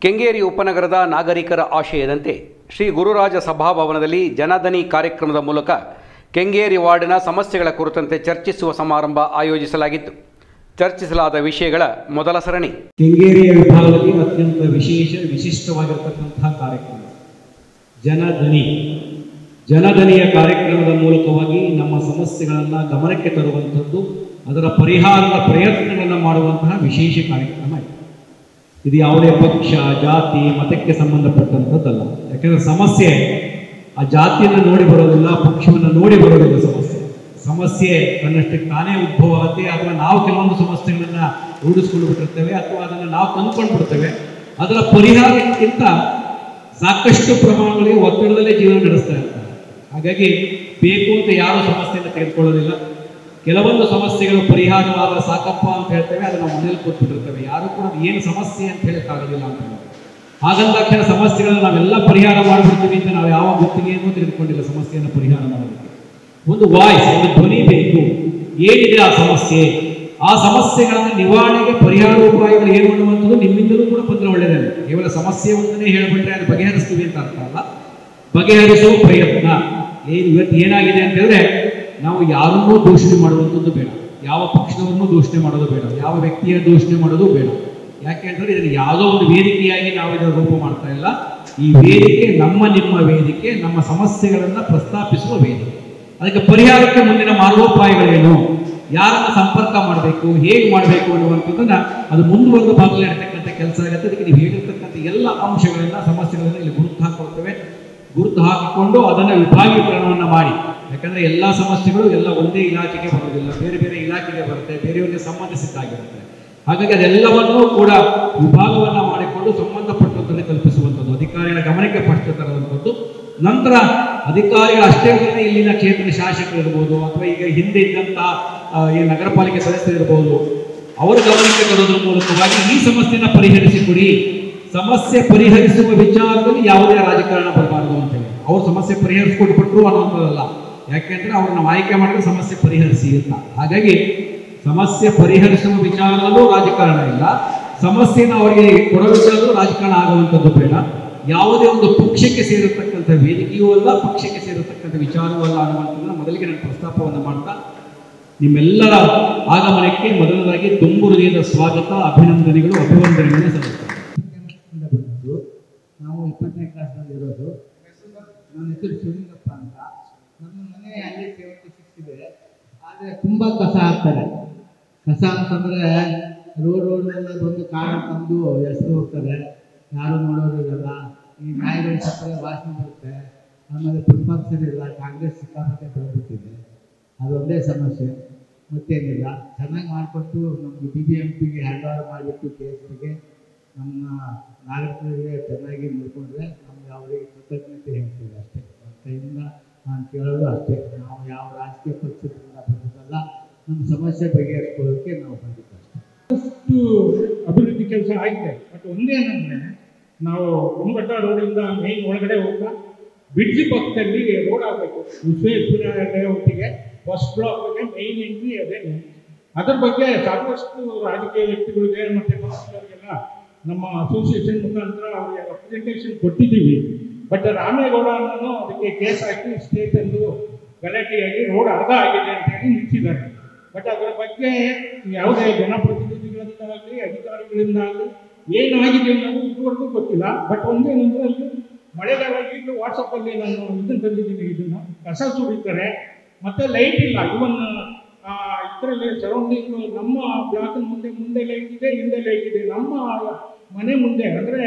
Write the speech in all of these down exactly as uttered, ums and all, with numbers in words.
ಕೆಂಗೇರಿ ಉಪನಗರದ ನಾಗರಿಕರ ಆಶಯದಂತೆ ಶ್ರೀ ಗುರುರಾಜ ಸಭಾಭವನದಲ್ಲಿ ಜನದನಿ ಕಾರ್ಯಕ್ರಮದ ಮೂಲಕ ಕೆಂಗೇರಿ ವಾರ್ಡಿನ ಸಮಸ್ಯೆಗಳ ಕುರಿತಂತೆ ಚರ್ಚಿಸುವ ಸಮಾರಂಭ ಆಯೋಜಿಸಲಾಗಿತ್ತು. ಚರ್ಚಿಸಲಾದ ವಿಷಯಗಳ ಮೊದಲ ಸರಣಿ ಕೆಂಗೇರಿಯ ವಿಭಾಗದಲ್ಲಿ ಅತ್ಯಂತ ವಿಶೇಷ ವಿಶಿಷ್ಟವಾಗಿರತಕ್ಕಂತಹ ಕಾರ್ಯಕ್ರಮ ಜನದನಿ. ಜನದನಿಯ ಕಾರ್ಯಕ್ರಮದ ಮೂಲಕವಾಗಿ ನಮ್ಮ ಸಮಸ್ಯೆಗಳನ್ನು ಗಮನಕ್ಕೆ ತರುವಂಥದ್ದು, ಅದರ ಪರಿಹಾರದ ಪ್ರಯತ್ನಗಳನ್ನು ಮಾಡುವಂತಹ ವಿಶೇಷ ಕಾರ್ಯಕ್ರಮ ಇದೆ. ಇದು ಯಾವುದೇ ಪಕ್ಷ, ಜಾತಿ, ಮತಕ್ಕೆ ಸಂಬಂಧಪಟ್ಟಂಥದ್ದಲ್ಲ. ಯಾಕೆಂದರೆ ಸಮಸ್ಯೆ ಆ ಜಾತಿಯನ್ನು ನೋಡಿ ಬರೋದಿಲ್ಲ, ಪಕ್ಷವನ್ನು ನೋಡಿ ಬರೋದಿಲ್ಲ. ಸಮಸ್ಯೆ ಸಮಸ್ಯೆ ತನ್ನಷ್ಟಕ್ಕೆ ತಾನೇ ಉದ್ಭವ ಆಗುತ್ತೆ, ಅಥವಾ ನಾವು ಕೆಲವೊಂದು ಸಮಸ್ಯೆಗಳನ್ನು ರೂಢಿಸ್ಕೊಂಡು ಬಿಟ್ಟಿರ್ತೇವೆ, ಅಥವಾ ಅದನ್ನು ನಾವು ತಂದುಕೊಂಡು ಬಿಡ್ತೇವೆ. ಅದರ ಪರಿಹಾರಕ್ಕಿಂತ ಸಾಕಷ್ಟು ಪ್ರಮಾಣಗಳಲ್ಲಿ ಒತ್ತಡದಲ್ಲೇ ಜೀವನ ನಡೆಸ್ತಾ ಇರ್ತಾರೆ. ಹಾಗಾಗಿ ಬೇಕು ಅಂತ ಯಾರು ಸಮಸ್ಯೆಯನ್ನು ತೆಗೆದುಕೊಳ್ಳೋದಿಲ್ಲ. ಕೆಲವೊಂದು ಸಮಸ್ಯೆಗಳು ಪರಿಹಾರವಾದ ಸಾಕಪ್ಪ ಅಂತ ಹೇಳ್ತೇವೆ, ಅದನ್ನು ಮನೇಲಿ ಕೊಟ್ಬಿಟ್ಟಿರ್ತೇವೆ. ಯಾರು ಕೂಡ ಏನು ಸಮಸ್ಯೆ ಅಂತ ಹೇಳಕ್ಕಾಗೋದಿಲ್ಲ ಅಂತ ಹೇಳ್ತಾರೆ. ಹಾಗಂದಾಕ್ಷಣ ಸಮಸ್ಯೆಗಳನ್ನು ನಾವೆಲ್ಲ ಪರಿಹಾರ ಮಾಡಿಬಿಡ್ತೀವಿ ಅಂತ ನಾವು ಯಾವ ಗುತ್ತಿಗೆಯನ್ನು ತೆಗೆದುಕೊಂಡಿಲ್ಲ. ಸಮಸ್ಯೆಯನ್ನು ಪರಿಹಾರ ಮಾಡೋದಕ್ಕೆ ಒಂದು ವಾಯ್ಸ್, ಒಂದು ಧ್ವನಿ ಬೇಕು. ಏನಿದೆ ಆ ಸಮಸ್ಯೆ, ಆ ಸಮಸ್ಯೆಗಳನ್ನು ನಿವಾರಣೆಗೆ ಪರಿಹಾರ ಉಪಾಯಗಳು ಏನು ಅನ್ನುವಂಥದ್ದು ನಿಮ್ಮಿಂದಲೂ ಕೂಡ ಬಂದರೆ ಒಳ್ಳೆಯದೇ. ಕೇವಲ ಸಮಸ್ಯೆ ಒಂದನ್ನೇ ಹೇಳಿಬಿಟ್ರೆ ಅದು ಬಗೆಹರಿಸ್ತೀವಿ ಅಂತ ಅರ್ಥ ಅಲ್ಲ. ಬಗೆಹರಿಸುವ ಪ್ರಯತ್ನ ಏನು ಇವತ್ತು ಏನಾಗಿದೆ ಅಂತ ಹೇಳಿದ್ರೆ, ನಾವು ಯಾರನ್ನೂ ದೂಷಣೆ ಮಾಡುವಂಥದ್ದು ಬೇಡ, ಯಾವ ಪಕ್ಷದವರನ್ನೂ ದೂಷಣೆ ಮಾಡೋದು ಬೇಡ, ಯಾವ ವ್ಯಕ್ತಿಯ ದೂಷಣೆ ಮಾಡೋದು ಬೇಡ. ಯಾಕೆ ಅಂತಂದ್ರೆ ಇದನ್ನು ಯಾವುದೋ ಒಂದು ವೇದಿಕೆಯಾಗಿ ನಾವು ಇದರ ರೂಪ ಮಾಡ್ತಾ ಇಲ್ಲ. ಈ ವೇದಿಕೆ ನಮ್ಮ ನಿಮ್ಮ ವೇದಿಕೆ, ನಮ್ಮ ಸಮಸ್ಯೆಗಳನ್ನು ಪ್ರಸ್ತಾಪಿಸುವ ವೇದಿಕೆ. ಅದಕ್ಕೆ ಪರಿಹಾರಕ್ಕೆ ಮುಂದಿನ ಮಾರ್ಗೋಪಾಯಗಳೇನು, ಯಾರನ್ನು ಸಂಪರ್ಕ ಮಾಡಬೇಕು, ಹೇಗೆ ಮಾಡಬೇಕು ಅನ್ನುವಂಥದ್ದನ್ನ ಅದು ಮುಂದುವರೆದ ಭಾಗದಲ್ಲಿ ಇರತಕ್ಕಂಥ ಕೆಲಸ ಆಗುತ್ತೆ. ಅದಕ್ಕೆ ನೀವು ಹೇಳಿರ್ತಕ್ಕಂಥ ಎಲ್ಲ ಅಂಶಗಳನ್ನ, ಸಮಸ್ಯೆಗಳನ್ನ ಇಲ್ಲಿ ಗುರುತು ಹಾಕೊಳ್ತೇವೆ. ಗುರುತು ಹಾಕಿಕೊಂಡು ಅದನ್ನು ವಿಭಾಗೀಕರಣವನ್ನು ಮಾಡಿ. ಯಾಕಂದರೆ ಎಲ್ಲ ಸಮಸ್ಯೆಗಳು ಎಲ್ಲ ಒಂದೇ ಇಲಾಖೆಗೆ ಬರೋದಿಲ್ಲ, ಬೇರೆ ಬೇರೆ ಇಲಾಖೆಗೆ ಬರುತ್ತೆ, ಬೇರೆಯವರಿಗೆ ಸಂಬಂಧಿಸಿದ್ದಾಗಿರುತ್ತೆ. ಹಾಗಾಗಿ ಅದೆಲ್ಲವನ್ನೂ ಕೂಡ ವಿಭಾಗವನ್ನು ಮಾಡಿಕೊಂಡು ಸಂಬಂಧಪಟ್ಟಂತೆ ತಲುಪಿಸುವಂಥದ್ದು, ಅಧಿಕಾರಿಗಳ ಗಮನಕ್ಕೆ ಫಸ್ಟ್ ತರುವಂಥದ್ದು. ನಂತರ ಅಧಿಕಾರಿಗಳು ಅಷ್ಟೇ ಅಲ್ಲದೆ ಇಲ್ಲಿನ ಕ್ಷೇತ್ರದ ಶಾಸಕರು ಇರ್ಬೋದು, ಅಥವಾ ಈಗ ಹಿಂದೆ ಇದ್ದಂತಹ ಈ ನಗರ ಪಾಲಿಕೆ ಸದಸ್ಯರು ಇರ್ಬೋದು, ಅವರ ಗಮನಕ್ಕೆ ತರೋದ್ರ ಮೂಲಕವಾಗಿ ಈ ಸಮಸ್ಯೆನ ಪರಿಹರಿಸಿಕೊಡಿ. ಸಮಸ್ಯೆ ಪರಿಹರಿಸುವ ವಿಚಾರದಲ್ಲಿ ಯಾವುದೇ ರಾಜಕಾರಣ ಬರಬಾರದು ಅಂತೇಳಿ ಅವ್ರು ಸಮಸ್ಯೆ ಪರಿಹರಿಸಿಕೊಟ್ಬಿಟ್ರು ಅನ್ನುವಂಥದ್ದಲ್ಲ. ಯಾಕೆಂದ್ರೆ ಅವ್ರನ್ನ ಆಯ್ಕೆ ಮಾಡಿದ್ರೆ ಸಮಸ್ಯೆ ಪರಿಹರಿಸಿ ಅಂತ. ಹಾಗಾಗಿ ಸಮಸ್ಯೆ ಪರಿಹರಿಸುವ ವಿಚಾರದಲ್ಲೂ ರಾಜಕಾರಣ ಇಲ್ಲ, ಸಮಸ್ಯೆನ ಅವರಿಗೆ ಕೊಡೋ ವಿಚಾರದಲ್ಲೂ ರಾಜಕಾರಣ ಆಗುವಂಥದ್ದು ಬೇಡ. ಯಾವುದೇ ಒಂದು ಪಕ್ಷಕ್ಕೆ ಸೇರಿರ್ತಕ್ಕಂಥ ವೇದಿಕೆಯೂ ಅಲ್ಲ, ಪಕ್ಷಕ್ಕೆ ಸೇರಿರ್ತಕ್ಕಂಥ ವಿಚಾರವೂ ಅಲ್ಲ ಅನ್ನುವಂಥದ್ದನ್ನ ಮೊದಲಿಗೆ ನಾನು ಪ್ರಸ್ತಾಪವನ್ನು ಮಾಡ್ತಾ ನಿಮ್ಮೆಲ್ಲರ ಆಗಮನಕ್ಕೆ ಮೊದಲದಾಗಿ ತುಂಬು ಹೃದಯದ ಸ್ವಾಗತ, ಅಭಿನಂದನೆಗಳು, ಅಭಿವಂದನೆಗಳನ್ನು ಸಲ್ಲಿಸ್ತೇನೆ. ನಾವು ಇಪ್ಪತ್ತನೇ ಕ್ಲಾಸ್ನಲ್ಲಿ ಇರೋದು. ನನ್ನ ಹೆಸರು ಶಿವಲಿಂಗಪ್ಪ ಅಂತ. ನಮ್ಮ ಮನೆ ಅಲ್ಲಿ ಸೆವೆಂಟಿ ಸಿಕ್ಸ್ ಇದೆ. ಆದರೆ ತುಂಬ ಕಸ ಹಾಕ್ತಾರೆ. ಕಸ ಅಂತಂದರೆ ರೋಡ್ ರೋಡಲ್ಲಿ ಬಂದು ಕಾಡು ತಂದು ಎಸೆದು ಹೋಗ್ತಾರೆ, ಯಾರು ನೋಡೋದಿರಲ್ಲ. ಈ ನಾಯಿಗಳ ಸಕ್ಕರೆ ವಾಸನೆ ಬರುತ್ತೆ. ಆಮೇಲೆ ಫುಟ್ಪಾತ್ ಸರಿ ಇಲ್ಲ, ಕಾಂಗ್ರೆಸ್ ಸಿಕ್ಕಾಪಟ್ಟೆ ಬೆಳೆದ್ಬಿಟ್ಟಿದೆ. ಅದೊಂದೇ ಸಮಸ್ಯೆ, ಮತ್ತೇನಿಲ್ಲ. ಚೆನ್ನಾಗಿ ಮಾಡಿಕೊಟ್ಟು ನಮಗೆ ಬಿ ಬಿ ಎಂ ಪಿಗೆ ಹ್ಯಾಂಡ್ ಓವರ್ ಮಾಡಿಬಿಟ್ಟು ಕೆ ಎಸ್ ಪಿಗೆ ನಮ್ಮ ನಾಗರಿಕರಿಗೆ ಚೆನ್ನಾಗಿ ನೋಡಿಕೊಂಡ್ರೆ ನಮ್ಗೆ ಅವರಿಗೆ ಕೃತಜ್ಞತೆ ಹೇಳ್ತೀವಿ ಅಷ್ಟೇ. ಕೈಯಿಂದ ನಾನು ಕೇಳೋದು ಅಷ್ಟೇ. ನಾವು ಯಾವ ರಾಜಕೀಯ ಪಕ್ಷದಿಂದ ಬಂದಿದ್ದಲ್ಲ, ನಮ್ಮ ಸಮಸ್ಯೆ ಬಗೆಹರಿಸ್ಕೊಳ್ಳೋಕ್ಕೆ ನಾವು ಬಂದಿದ್ದು ಅಷ್ಟೇ. ಅಷ್ಟು ಅಭಿವೃದ್ಧಿ ಕೆಲಸ ಆಗಿದೆ. ಬಟ್ ಒಂದೇನಂದರೆ, ನಾವು ಕುಂಬಟ ರೋಡಿಂದ ಮೇನ್ ಒಳಗಡೆ ಹೋಗ್ತಾ ಬಿಡ್ಜಿ ಪಕ್ಕದಲ್ಲಿ ರೋಡ್ ಆಗಬೇಕು. ವಿಶ್ವೇಶ್ವರ ಒಟ್ಟಿಗೆ ಫಸ್ಟ್ ಬ್ಲಾಕ್ಗೆ ಮೇನ್ ಎಂಟ್ರಿ ಅದೇ. ಅದ್ರ ಬಗ್ಗೆ ಸಾಕಷ್ಟು ರಾಜಕೀಯ ವ್ಯಕ್ತಿಗಳಿಗೆ ಮತ್ತು ಕೌನ್ಸಿಲರ್ಗೆಲ್ಲ ನಮ್ಮ ಅಸೋಸಿಯೇಷನ್ ಮುಖಾಂತರ ಅವರಿಗೆ ರೆಪ್ರೆಸೆಂಟೇಷನ್ ಕೊಟ್ಟಿದ್ದೀವಿ. ಬಟ್ ರಾಮೇಗೌಡ ಅನ್ನೋನು ಅದಕ್ಕೆ ಕೇಸ್ ಹಾಕಿ ಸ್ಟೇಟಲ್ಲೂ ಗಲಾಟೆಯಾಗಿ ರೋಡ್ ಅರ್ಧ ಆಗಿದೆ ಅಂತ ಹೇಳಿ ನಿಲ್ಲಿಸಿದ್ದಾರೆ. ಬಟ್ ಅದರ ಬಗ್ಗೆ ಯಾವುದೇ ಜನಪ್ರತಿನಿಧಿಗಳಿಂದಾಗಲಿ ಅಧಿಕಾರಿಗಳಿಂದಾಗಲಿ ಏನಾಗಿದೆ ಅನ್ನೋದು ಇದುವರೆಗೂ ಗೊತ್ತಿಲ್ಲ. ಬಟ್ ಒಂದೇನಂದ್ರೆ, ಅಲ್ಲಿ ಮಳೆಗಾಲ ಈಗಲೂ ವಾಟ್ಸಪ್ಪಲ್ಲಿ ನಾನು ಇದನ್ನು ತಂದಿದ್ದೀನಿ, ಇದನ್ನು ಕಸ ಸುರಿತಾರೆ ಮತ್ತು ಲೈಟ್ ಇಲ್ಲ. ಇವನ್ ಇದರಲ್ಲಿ ಸರೌಂಡಿಂಗ್ ನಮ್ಮ ಬ್ಲಾಕಿನ ಮುಂದೆ ಮುಂದೆ ಲೈಟ್ ಇದೆ, ಹಿಂದೆ ಲೈಟ್ ಇದೆ. ನಮ್ಮ ಮನೆ ಮುಂದೆ ಅಂದರೆ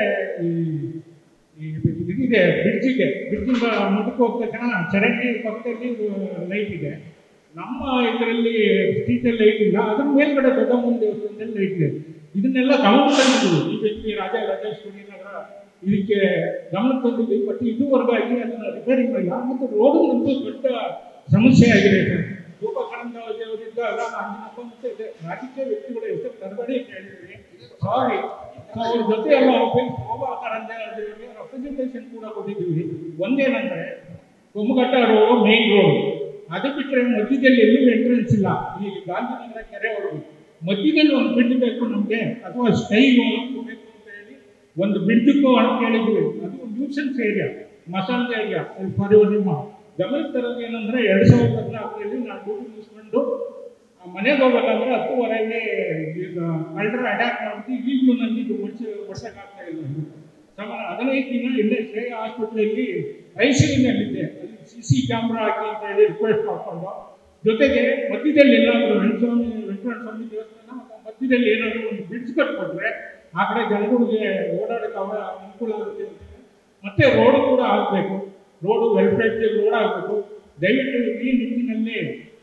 ಈ ಇದಿದೆ, ಬ್ರಿಡ್ಜಿಗೆ ಬ್ರಿಡ್ಜಿಂದ ಮುಂದಕ್ಕೆ ಹೋಗ್ತಾ ಜನ ಚರಂಡಿ ಪಕ್ಕದಲ್ಲಿ ಲೈಟ್ ಇದೆ. ನಮ್ಮ ಇದರಲ್ಲಿ ಸ್ಟ್ರೀಟಲ್ಲಿ ಲೈಟ್ ಇಲ್ಲ. ಅದ್ರ ಮೇಲ್ಗಡೆ ದೊಡ್ಡ ಮುಂದೆ ದೇವಸ್ಥಾನದಲ್ಲಿ ಲೈಟ್ ಇದೆ. ಇದನ್ನೆಲ್ಲ ಗಮನ ತಂದಿದ್ದೀವಿ. ಈ ವ್ಯಕ್ತಿ ರಾಜ ರಾಜೇಶ್ವರಿ ನಗರ ಇದಕ್ಕೆ ಗಮನ ತಂದಿದ್ದೀವಿ. ಬಟ್ ಇದುವರೆಗಾಗಿ ಅದನ್ನು ರಿಪೇರಿ ಮಾಡಿಲ್ಲ. ಮತ್ತು ರೋಡಿನಂತೂ ದೊಡ್ಡ ಸಮಸ್ಯೆ ಆಗಿದೆ ಸರ್. ರೂಪ ಕರಂದ್ಲಾಜೆ ಅವರಿದ್ದ ಅಲ್ಲ, ಅಂಜನಪ್ಪ ಮತ್ತು ಇದೆ ರಾಜಕೀಯ ವ್ಯಕ್ತಿಗಳ ಹೆಸರು ತರಬೇಡಿ ಅಂತ ಹೇಳಿದ್ವಿ. ಸಾರಿ, ಅವ್ರ ಜೊತೆ ಎಲ್ಲ ಶೋಭಾ ಕರಂದ್ಲಾಜೆ ಅವರಿಗೆ ರೆಪ್ರೆಸೆಂಟೇಷನ್ ಕೂಡ ಕೊಟ್ಟಿದ್ದೀವಿ. ಒಂದೇನಂದರೆ, ಕೊಮ್ಮಘಟ್ಟ ರೋಡ್ ಮೇನ್ ರೋಡ್, ಅದು ಬಿಟ್ಟರೆ ಮಧ್ಯದಲ್ಲಿ ಎಲ್ಲೂ ಎಂಟ್ರೆನ್ಸ್ ಇಲ್ಲ. ಈ ಗಾಂಧಿನಗರ ಕೆರೆವರೆಗೂ ಮಧ್ಯದಲ್ಲಿ ಒಂದು ಬಿಡ್ ಬೇಕು ನಮಗೆ, ಅಥವಾ ಸ್ಟೈ ಬೇಕು ಅಂತ ಹೇಳಿ ಒಂದು ಬ್ರಿಡ್ಜ್ಗೂ ಅಂತ ಕೇಳಿದ್ವಿ, ಅದು ನ್ಯೂಸೆನ್ಸ್ ಏರಿಯಾ, ಮಸಾಲೆ ಏರಿಯಾ. ಫಾರ್ ನಿಮ್ಮ ಗಮನಕ್ಕೆ ತರೋದು ಏನಂದರೆ, ಎರಡು ಸಾವಿರದ ಹದಿನಾಲ್ಕರಲ್ಲಿ ನಾನು ಡ್ಯೂಟಿ ಮುಗಿಸ್ಕೊಂಡು ಮನೆಗೆ ಹೋಗ್ಬೇಕಂದ್ರೆ ಹತ್ತುವರೆಗೆ ಈಗ ಕಳ್ಳರ ಅಟ್ಯಾಕ್ ಮಾಡ್ಬಿಟ್ಟು ಈಗಲೂ ನನಗೆ ಇದು ವರ್ಷ ವರ್ಷಕ್ಕಾಗ್ತಾ ಇಲ್ಲ. ಸಮಾನ ಹದಿನೈದು ದಿನ ಇಲ್ಲೇ ಶ್ರೇಯ ಹಾಸ್ಪಿಟ್ಲಲ್ಲಿ ಐ ಸಿ ಯುನಲ್ಲಿದ್ದೆ. ಅಲ್ಲಿ ಸಿ ಸಿ ಕ್ಯಾಮ್ರಾ ಹಾಕಿ ಅಂತ ಹೇಳಿ ರಿಕ್ವೆಸ್ಟ್ ಮಾಡಿಕೊಂಡು, ಜೊತೆಗೆ ಮಧ್ಯದಲ್ಲಿ ಏನಾದರೂ ವೆಂಕಟಸ್ವಾಮಿ ವೆಂಕಟರಮಣ ಸ್ವಾಮಿ ದೇವಸ್ಥಾನ ಮಧ್ಯದಲ್ಲಿ ಏನಾದರೂ ಒಂದು ಬ್ರಿಡ್ಜ್ ಕಟ್ಕೊಟ್ರೆ ಆ ಕಡೆ ಜನಗಳಿಗೆ ಓಡಾಡೋಕ್ಕೆ ಅವರ ಅನುಕೂಲ ಆಗುತ್ತೆ ಅಂತ. ಮತ್ತೆ ರೋಡ್ ಕೂಡ ಆಗಬೇಕು, ರೋಡು ವೆಲ್ಫೇರ್ ರೋಡ್ ಆಗಬೇಕು. ದಯವಿಟ್ಟು ಈ ನಿಟ್ಟಿನಲ್ಲಿ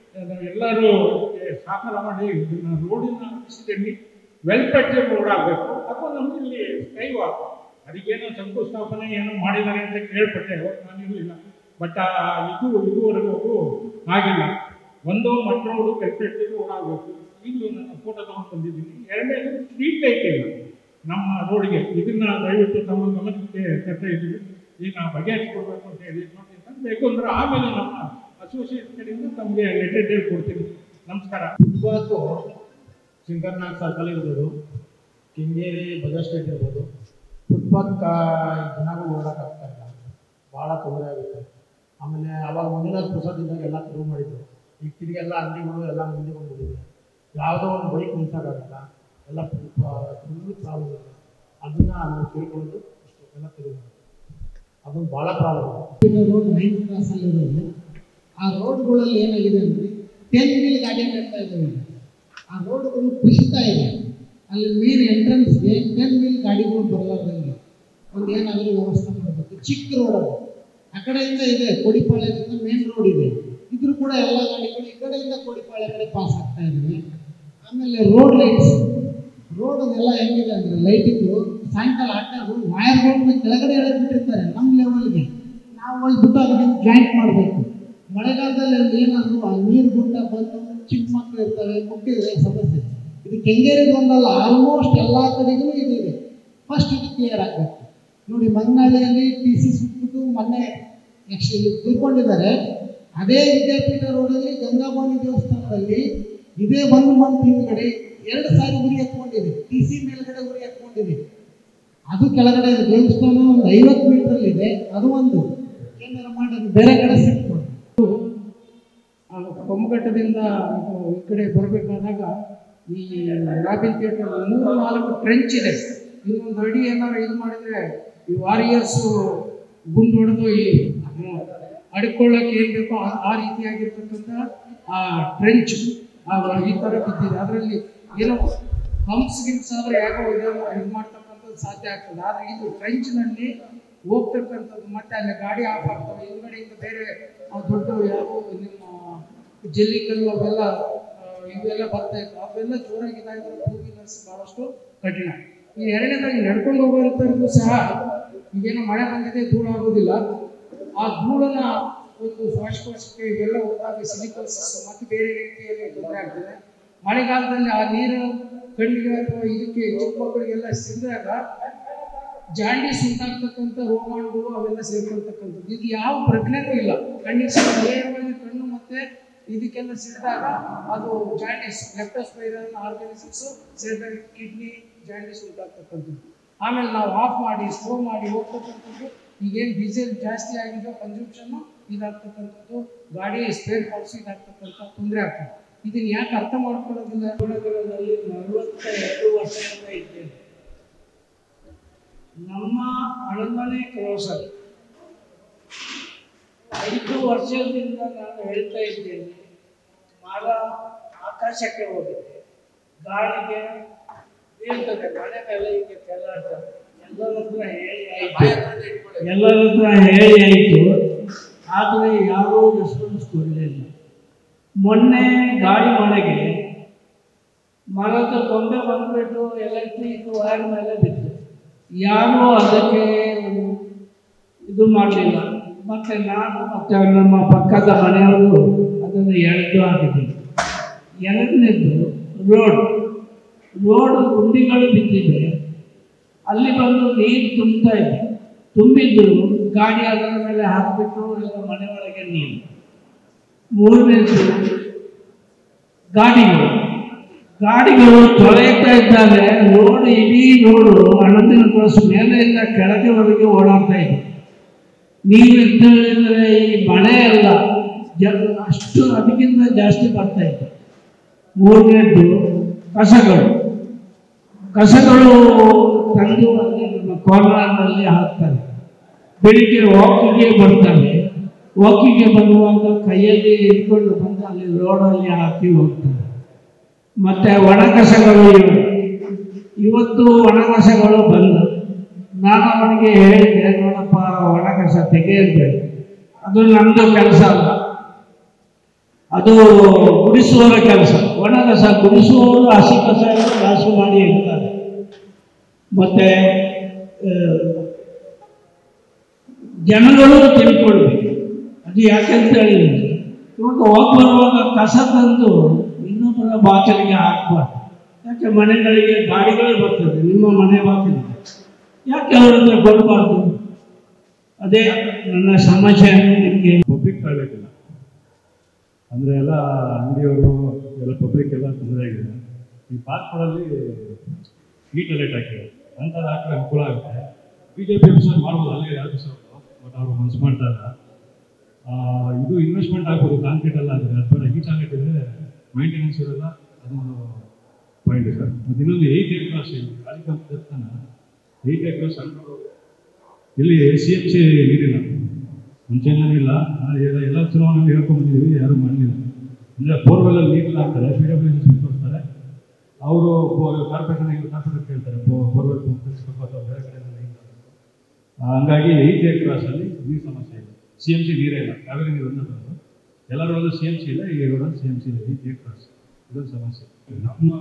ಎಲ್ಲರೂ ಸಹಕಾರ ಮಾಡಿ ಇದನ್ನ ರೋಡಿನ ವಿಷಯದಲ್ಲಿ ವೆಲ್ಫೇರ್ ರೋಡ್ ಆಗಬೇಕು. ಅಥವಾ ನಮಗೆ ಇಲ್ಲಿ ಸ್ಕೈವ್ ಅದಕ್ಕೇನೋ ಶಂಕುಸ್ಥಾಪನೆ ಏನೋ ಮಾಡಿದ್ದಾರೆ ಅಂತ ಕೇಳ್ಪಟ್ಟೆ, ನಾನಿರಲಿಲ್ಲ. ಬಟ್ ಇದು ಇದುವರೆಗೂ ಆಗಿಲ್ಲ. ಒಂದು ಮಟ್ಟ ರೋಡು ವೆಲ್ಫೇರ್ ರೋಡ್ ಆಗಬೇಕು. ಈಗಲೂ ನನ್ನ ಫೋಟೋ ತಗೊಂಡು ಬಂದಿದ್ದೀನಿ. ಎರಡನೇದು ಸ್ಟ್ರೀಟ್ ಲೈಟ್ ಇಲ್ಲ ನಮ್ಮ ರೋಡ್ಗೆ, ಇದನ್ನ ದಯವಿಟ್ಟು ತಮ್ಮ ಗಮನಕ್ಕೆ ತರ್ತಾ ಇದ್ದೀವಿ. ಈಗ ನಾವು ಬಗೆಹರಿಸ್ಕೊಡ್ಬೇಕು ಅಂತ ಹೇಳಿ ನೋಡ್ತೀನಿ. ಬೇಕು ಅಂದ್ರೆ ಆಮೇಲೆ ನಮ್ಮ ಅಸೋಸಿಯೇಟ್ ಕಡೆಯಿಂದ ತಮಗೆ ಲೆಟರ್ ಡೇಟ್ ಕೊಡ್ತೀನಿ. ನಮಸ್ಕಾರ. ಫುಟ್ಪಾತು ಶಂಕರ್ನಾಗ್ ಸರ್ಕಲ್ ಇರ್ಬೋದು, ಕೆಂಗೇರಿ ಬಜಾರ್ ಸ್ಟ್ರೀಟ್ ಇರ್ಬೋದು, ಫುಟ್ಪಾತ್ ಕಾ ಜನಗಳು ಓಡಾಡೋಕ್ಕಾಗ್ತಾ ಇಲ್ಲ, ಭಾಳ ತೊಂದರೆ ಆಗುತ್ತೆ. ಆಮೇಲೆ ಅವಾಗ ಮಂಜುನಾಥ್ ಪ್ರಸಾದ್ ಇದ್ದಾಗ ಎಲ್ಲ ಶುರು ಮಾಡಿದ್ರು. ಈಗ ತಿರುಗೆಲ್ಲ ಅಂಗಡಿಗಳು ಎಲ್ಲ ಮುಂದೆ ಬಂದ್ಬಿಟ್ಟಿದೆ. ಯಾವುದೋ ಒಂದು ಬೈಕ್ ನಿಲ್ಸೋಕ್ಕಾಗಲ್ಲ, ಎಲ್ಲ ಫುಲ್ ಪ್ರಾಬ್ಲಮ್ ಇದೆ. ಅದನ್ನು ನಾವು ತಿಳ್ಕೊಳ್ಳೋದು ಇಷ್ಟು ಎಲ್ಲ ತಿರುಗಿ ಅದೊಂದು ಭಾಳ ಪ್ರಾಬ್ಲಮ್. ರೋಡ್ ನೈನ್ ಕ್ರಾಸಲ್ಲಿರೋದು, ಆ ರೋಡ್ಗಳಲ್ಲಿ ಏನಾಗಿದೆ ಅಂದರೆ ಟೆನ್ ವೀಲ್ ಗಾಡಿ ಮಾಡ್ತಾ ಇದ್ದಾವೆ. ಆ ರೋಡ್ಗಳು ಕುಸಿತಾ ಇದೆ. ಅಲ್ಲಿ ಮೇನ್ ಎಂಟ್ರೆನ್ಸ್ಗೆ ಟೆನ್ ವೀಲ್ ಗಾಡಿಗಳು ಬರಲಾರ್ದಂಗೆ ಒಂದು ಏನಾದರೂ ವ್ಯವಸ್ಥೆ ಮಾಡಬೇಕು. ಚಿಕ್ಕ ರೋಡ್ ಅದು, ಆ ಕಡೆಯಿಂದ ಇದೆ ಕೊಡಿಪಾಳ್ಯದಿಂದ ಮೇನ್ ರೋಡ್ ಇದೆ. ಇದ್ರೂ ಕೂಡ ಎಲ್ಲ ಗಾಡಿಗಳು ಈ ಕಡೆಯಿಂದ ಕೊಡಿಪಾಳ್ಯ ಕಡೆ ಪಾಸ್ ಆಗ್ತಾ ಇದ್ದಾವೆ. ಆಮೇಲೆ ರೋಡ್ ಲೈಟ್ಸ್, ರೋಡ್ ಅದೆಲ್ಲ ಹೆಂಗಿದೆ ಅಂದರೆ ಲೈಟಿಂಗು ಸಾಯಂಕಾಲ ಹಾಕೋದು ವೈರ್ಗಳನ್ನ ಕೆಳಗಡೆ ಎಳೆದ್ಬಿಟ್ಟಿರ್ತಾರೆ ನಮ್ಮ ಲೆವೆಲ್ಗೆ. ನಾವು ಹೋಗ್ಬಿಟ್ಟು ಅದಕ್ಕೆ ಜಾಯಿಂಟ್ ಮಾಡಬೇಕು. ಮಳೆಗಾಲದಲ್ಲಿ ಅಲ್ಲಿ ಏನಾದರೂ ಆ ನೀರು ಗುಂಡ ಬಂದು ಚಿಕ್ಕ ಮಕ್ಕಳು ಇರ್ತವೆ, ಮುಟ್ಟಿದ್ರೆ ಸಮಸ್ಯೆ. ಇದು ಕೆಂಗೇರಿಗೆ ಒಂದಲ್ಲ, ಆಲ್ಮೋಸ್ಟ್ ಎಲ್ಲ ಕಡೆಗೂ ಇದಿದೆ. ಫಸ್ಟ್ ಇದು ಕ್ಲಿಯರ್ ಆಗಬೇಕು. ನೋಡಿ, ಮಂಗನಹಳ್ಳಿಯಲ್ಲಿ ಟಿ ಸಿ ಸುಟ್ಬಿಟ್ಟು ಮೊನ್ನೆ ಆ್ಯಕ್ಚುಲಿ ತಿಳ್ಕೊಂಡಿದ್ದಾರೆ. ಅದೇ ವಿದ್ಯಾಪೀಠ ರೋಡಲ್ಲಿ ಗಂಗಾಭವಾನಿ ದೇವಸ್ಥಾನದಲ್ಲಿ ಇದೇ ಒಂದು ಮಂತ್ ಹಿಂದ್ಗಡೆ ಎರಡು ಸಾರಿ ಉರಿ ಎತ್ಕೊಂಡಿದೆ. ಟಿ ಸಿ ಮೇಲ್ಗಡೆ ಉರಿ ಎತ್ಕೊಂಡಿದೆ. ಅದು ಕೆಳಗಡೆ ಇದೆ. ದೇವಸ್ಥಾನ ಒಂದು ಐವತ್ತು ಮೀಟ್ರಲ್ಲಿದೆ. ಅದು ಒಂದು ಏನಾರು ಮಾಡೋದು ಬೇರೆ ಕಡೆ ಸೆಟ್ ಮಾಡಿ. ಕೊಮ್ಮಘಟ್ಟದಿಂದ ಈ ಕಡೆ ಬರಬೇಕಾದಾಗ ಈ ರಾಬಿನ್ ಥಿಯೇಟರ್ ಮೂರು ನಾಲ್ಕು ಟ್ರೆಂಚ್ ಇದೆ. ಇನ್ನೊಂದು ಅಡಿ ಏನಾದ್ರು ಇದು ಮಾಡಿದರೆ ಈ ವಾರಿಯರ್ಸು ಗುಂಡು ಹೊಡೆದು ಈ ಅಡ್ಕೊಳ್ಳೋಕೆ ಏನು ಬೇಕೋ ಆ ರೀತಿಯಾಗಿರ್ತಕ್ಕಂಥ ಆ ಟ್ರೆಂಚ್ ಈ ಥರ ಬಿದ್ದಿದೆ. ಅದರಲ್ಲಿ ಏನೋ ಹಂಪ್ಸ್ ಗಿಮ್ಸ್ ಆದರೆ ಯಾಕೋ ಇದನ್ನು ಇದು ಮಾಡ್ತಕ್ಕಂಥದ್ದು ಸಾಧ್ಯ ಆಗ್ತದೆ. ಆದರೆ ಇದು ಟ್ರೆಂಚ್ನಲ್ಲಿ ಹೋಗ್ತಕ್ಕಂಥದ್ದು ಮತ್ತೆ ಅಲ್ಲಿ ಗಾಡಿ ಆಫ್ ಆಗ್ತವೆ. ಹಿಂದ್ಗಡೆಯಿಂದ ಬೇರೆ ದೊಡ್ಡ ಯಾವ ನಿಮ್ಮ ಜಲ್ಲಿಕಲ್ಲು ಅವೆಲ್ಲ ಇವೆಲ್ಲ ಬರ್ತಾ ಇತ್ತು. ಅವೆಲ್ಲ ಜೋರಾಗಿ ಇದಾಗಿರೋ ಟೂ ವೀಲರ್ಸ್ ಭಾಳಷ್ಟು ಕಠಿಣ. ಈ ಎರಡನೇದಾಗಿ ನಡ್ಕೊಂಡು ಹೋಗೋಂಥವ್ರಿಗೂ ಸಹ ಈಗೇನೋ ಮಳೆ ಬಂದಿದೆ, ಧೂಳು ಆಗೋದಿಲ್ಲ. ಆ ಧೂಳನ್ನ ಒಂದು ಶ್ವಾಸಕೋಶಕ್ಕೆ ಇವೆಲ್ಲ ಹೋದಾಗ ಸಿಲಿಕೋಸಿಸ್ ಮತ್ತು ಬೇರೆ ರೀತಿಯಲ್ಲಿ ತೊಂದರೆ ಆಗ್ತದೆ. ಮಳೆಗಾಲದಲ್ಲಿ ಆ ನೀರು ಕಣ್ಣಿಗೆ ಅಥವಾ ಇದಕ್ಕೆ ಚಿಕ್ಕ ಮಕ್ಕಳಿಗೆಲ್ಲ ಸಿಡಿದಾಗ ಜಾಂಡೀಸ್ ಉಂಟಾಗ್ತಕ್ಕಂಥ ರೋಗಾಣುಗಳು ಅವೆಲ್ಲ ಸೇರ್ಕೊಳ್ತಕ್ಕಂಥದ್ದು. ಇದು ಯಾವ ಪ್ರಜ್ಞೆನೂ ಇಲ್ಲ. ಕಣ್ಣಿಗೆ ನೇರವಾಗಿ ಕಣ್ಣು ಮತ್ತು ಇದಕ್ಕೆಲ್ಲ ಸಿಡಿದಾಗ ಅದು ಜಾಂಡೀಸ್, ಲೆಪ್ಟೋಸ್ಪೈರಲ್ ಆರ್ಗಾನಿಸಮ್ಸು ಸೇರಿದಾಗ ಕಿಡ್ನಿ ಜಾಂಡೀಸ್ ಉಂಟಾಗ್ತಕ್ಕಂಥದ್ದು. ಆಮೇಲೆ ನಾವು ಆಫ್ ಮಾಡಿ ಸ್ಲೋ ಮಾಡಿ ಹೋಗ್ತಕ್ಕಂಥದ್ದು. ಈಗೇನು ಡೀಸೆಲ್ ಜಾಸ್ತಿ ಆಗಿದೆ, ಕನ್ಸಂಪ್ಷನ್ನು ಇದಾಗ್ತಕ್ಕಂಥದ್ದು, ಗಾಡಿ ಸ್ಪೇರ್ ಪಾರ್ಟ್ಸ್ ಇದಾಗ್ತಕ್ಕಂಥ ತೊಂದರೆ ಆಗ್ತದೆ. ಇದನ್ನು ಯಾಕೆ ಅರ್ಥ ಮಾಡ್ಕೊಳ್ಳೋದಿಲ್ಲ? ಗುಣಗಳಲ್ಲಿ ನಲವತ್ತ ಎರಡು ವರ್ಷದಿಂದ ಇದ್ದೇನೆ. ನಮ್ಮ ಅಳಮನೆ ಕ್ರೋಸರ್ ಐದು ವರ್ಷದಿಂದ ನಾನು ಹೇಳ್ತಾ ಇದ್ದೇನೆ, ಮರ ಆಕಾಶಕ್ಕೆ ಹೋಗಿದೆ, ಗಾಳಿಗೆ ಬೀಳ್ತದೆ, ಮನೆ ಮೇಲೆ ಹೀಗೆ ಕೆಲಾಡ್ತದೆ. ಎಲ್ಲರ ಹತ್ರ ಹೇಳಿ ಆಯಿತು ಎಲ್ಲರ ಹತ್ರ ಹೇಳಿ ಆಯಿತು ಆದರೆ ಯಾರೂ ರೆಸ್ಪಾನ್ಸ್ ಕೊಡಲಿಲ್ಲ. ಮೊನ್ನೆ ಗಾಳಿ ಮಳೆಗೆ ಮರದ ಕೊಂಬೆ ಬಂದ್ಬಿಟ್ಟು ಎಲೆಕ್ಟ್ರಿಕ್ ವೈರ್ ಮೇಲೆ ಬಿತ್ತು. ಯಾರೂ ಅದಕ್ಕೆ ಇದು ಮಾಡಲಿಲ್ಲ. ಮತ್ತು ನಾನು ಮತ್ತು ನಮ್ಮ ಪಕ್ಕದ ಮನೆಯವರು ಅದನ್ನು ಎಳೆದು ಹಾಕಿದ್ದೀವಿ. ಎರಡನೇದು ರೋಡ್ ರೋಡ್ ಗುಂಡಿಗಳು ಬಿದ್ದಿದೆ. ಅಲ್ಲಿ ಬಂದು ನೀರು ತುಂಬ್ತಾ ಇದೆ. ತುಂಬಿದ್ರು ಗಾಡಿ ಅದರ ಮೇಲೆ ಹಾಕಿಬಿಟ್ಟು ಎಲ್ಲ ಮನೆ ಒಳಗೆ ನೀರು. ಮೂರನೇದು ಗಾಡಿಗಳು ಗಾಡಿಗಳು ತೊಳೆಯುತ್ತಾ ಇದ್ದಾರೆ. ರೋಡ್ ಇಡೀ ರೋಡು ಹಣದಿನ ಕ್ರಾಸ್ ಮೇಲೆಯಿಂದ ಕೆಳಗೆವರೆಗೆ ಓಡಾಡ್ತಾ ಇದೆ. ನೀವೆಂತ ಹೇಳಿದ್ರೆ ಈ ಮಳೆ ಅಲ್ಲ, ಜ ಅಷ್ಟು ಅದಕ್ಕಿಂತ ಜಾಸ್ತಿ ಬರ್ತಾ ಇದೆ. ಮೂರನೇದ್ದು ಕಸಗಳು ಕಸಗಳು ತಂದು ಅಲ್ಲಿ ನಮ್ಮ ಕಾರ್ನರ್ನಲ್ಲಿ ಹಾಕ್ತಾರೆ. ಬೆಳಿಗ್ಗೆ ವಾಕಿಗೆ ಬರ್ತಾರೆ. ವಾಕಿಗೆ ಬರುವಾಗ ಕೈಯಲ್ಲಿ ಇಟ್ಕೊಂಡು ಬಂದು ಅಲ್ಲಿ ರೋಡಲ್ಲಿ ಹಾಕಿ ಹೋಗ್ತಾರೆ. ಮತ್ತು ಒಣ ಕಸಗಳು ಇವೆ. ಇವತ್ತು ಒಣ ಕಸಗಳು ಬಂದು ನಾನು ಅವನಿಗೆ ಹೇಳಿದೆ, ನೋಡಪ್ಪ ಒಣ ಕಸ ತೆಗೆಯಬೇಕು, ಅದು ನಮ್ಮದು ಕೆಲಸ ಅಲ್ಲ, ಅದು ಗುಡಿಸುವವರ ಕೆಲಸ. ಒಣ ಕಸ ಗುಡಿಸುವವರು ಹಸಿ ಕಸ ಎಲ್ಲ ರಾಶಿ ಮಾಡಿ ಇಡ್ತಾರೆ. ಮತ್ತು ಜನಗಳು ತಿಳ್ಕೊಳ್ಬೇಕು. ಅದು ಯಾಕೆಂತ ಹೇಳಿದ್ರೆ ಇವಾಗ ಹೋಗಿ ಬರುವಾಗ ಕಸ ತಂದು ಇನ್ನೊಬ್ಬರ ಬಾಗಿಲಿಗೆ ಹಾಕ್ಬಾರ್ದು. ಯಾಕೆ ಮನೆಗಳಿಗೆ ಗಾಡಿಗಳು ಬರ್ತದೆ, ನಿಮ್ಮ ಮನೆ ಬಾಗಿಲಿಗೆ ಯಾಕೆ ಅವ್ರ ಹತ್ರ ಕೊಡಬಾರ್ದು? ಅದೇ ನನ್ನ ಸಮಸ್ಯೆ. ನಿಮಗೆ ಪಬ್ಲಿಕ್ ಟಾಯ್ಲೆಟ್ ಇಲ್ಲ ಅಂದರೆ ಎಲ್ಲ ಅಂಗಡಿಯವರು ಎಲ್ಲ ಪಬ್ಲಿಕ್ ಎಲ್ಲ ತೊಂದರೆ ಆಗಿದೆ. ಈ ಪಾರ್ಕ್ಗಳಲ್ಲಿ ಈ ಟಾಯ್ಲೆಟ್ ಹಾಕಿದ್ದಾರೆ, ಅಂಥದ್ದು ಹಾಕಿದ್ರೆ ಅನುಕೂಲ ಆಗುತ್ತೆ. ಬಿ ಜೆ ಪಿ ಎಫ್ ಮಾಡ್ಬೋದು, ಅಲ್ಲೇ ಯಾರು ಸರ್ ಬಟ್ ಅವರು ಮನಸ್ಸು ಮಾಡ್ತಾ ಇಲ್ಲ. ಇದು ಇನ್ವೆಸ್ಟ್ಮೆಂಟ್ ಆಗ್ಬೋದು, ಕಾಂಕ್ರೀಟ್ ಎಲ್ಲ ಆಗಿದೆ. ಅದು ಬೇಡ, ಈ ಟಾಯ್ಲೆಟ್ ಇದ್ದರೆ ಮೈಂಟೆನೆನ್ಸ್ ಇರೋಲ್ಲ, ಅದೊಂದು ಪಾಯಿಂಟ್ ಸರ್. ಮತ್ತು ಇನ್ನೊಂದು ಏಯ್ಟ್ ಏರ್ ಕ್ರಾಸ್ ಕಾರ್ಯಕ್ರಮ ದೇವಸ್ಥಾನ ಏಯ್ಟ್ ಏರ್ ಕ್ರಾಸ್ ಇಲ್ಲಿ ಸಿ ಎಮ್ ಸಿ ನೀರಿಲ್ಲ, ಮುಂಚೆನೇ ಇಲ್ಲ. ಎಲ್ಲ ಎಲ್ಲ ಚುನಾವಣೆಯಲ್ಲಿ ಹೇಳ್ಕೊಂಡ್ಬಂದಿದ್ದೀವಿ, ಯಾರೂ ಮಾಡಲಿಲ್ಲ. ಅಂದರೆ ಬೋರ್ವೆಲ್ಲಲ್ಲಿ ನೀರಿಲ್ಲ ಅಂತಾರೆ, ಪಿ ಡಬ್ಲ್ಯೂ ಸಿ ತೋರಿಸ್ತಾರೆ. ಅವರು ಕಾರ್ಪೊರೇಷನ್ ಕಾರ್ಪೊರೇಟ್ ಕೇಳ್ತಾರೆ, ಬೋರ್ವೆಲ್ ಕಳಿಸ್ಬೇಕು ಅಥವಾ ಬೇರೆ ಕಡೆ ನೀರು. ಹಂಗಾಗಿ ಏಯ್ಟ್ ಏರ್ ಕ್ರಾಸಲ್ಲಿ ನೀರು ಸಮಸ್ಯೆ ಇದೆ. ಸಿ ಎಮ್ ಸಿ ನೀರೇ ಇಲ್ಲ, ಕಾವೇರಿ ನೀರು ಒಂದೇ ಬರೋದು. ಎಲ್ಲರೂ ಸಿ ಎಮ್ ಸಿ ಇಲ್ಲ, ಈ ರೋಡಲ್ಲಿ ಸಿ ಎಮ್ ಸಿ ಇಲ್ಲ, ಏಯ್ಟ್ ಏರ್ ಕ್ರಾಸ್ ಇದೊಂದು ಸಮಸ್ಯೆ. ನಮ್ಮ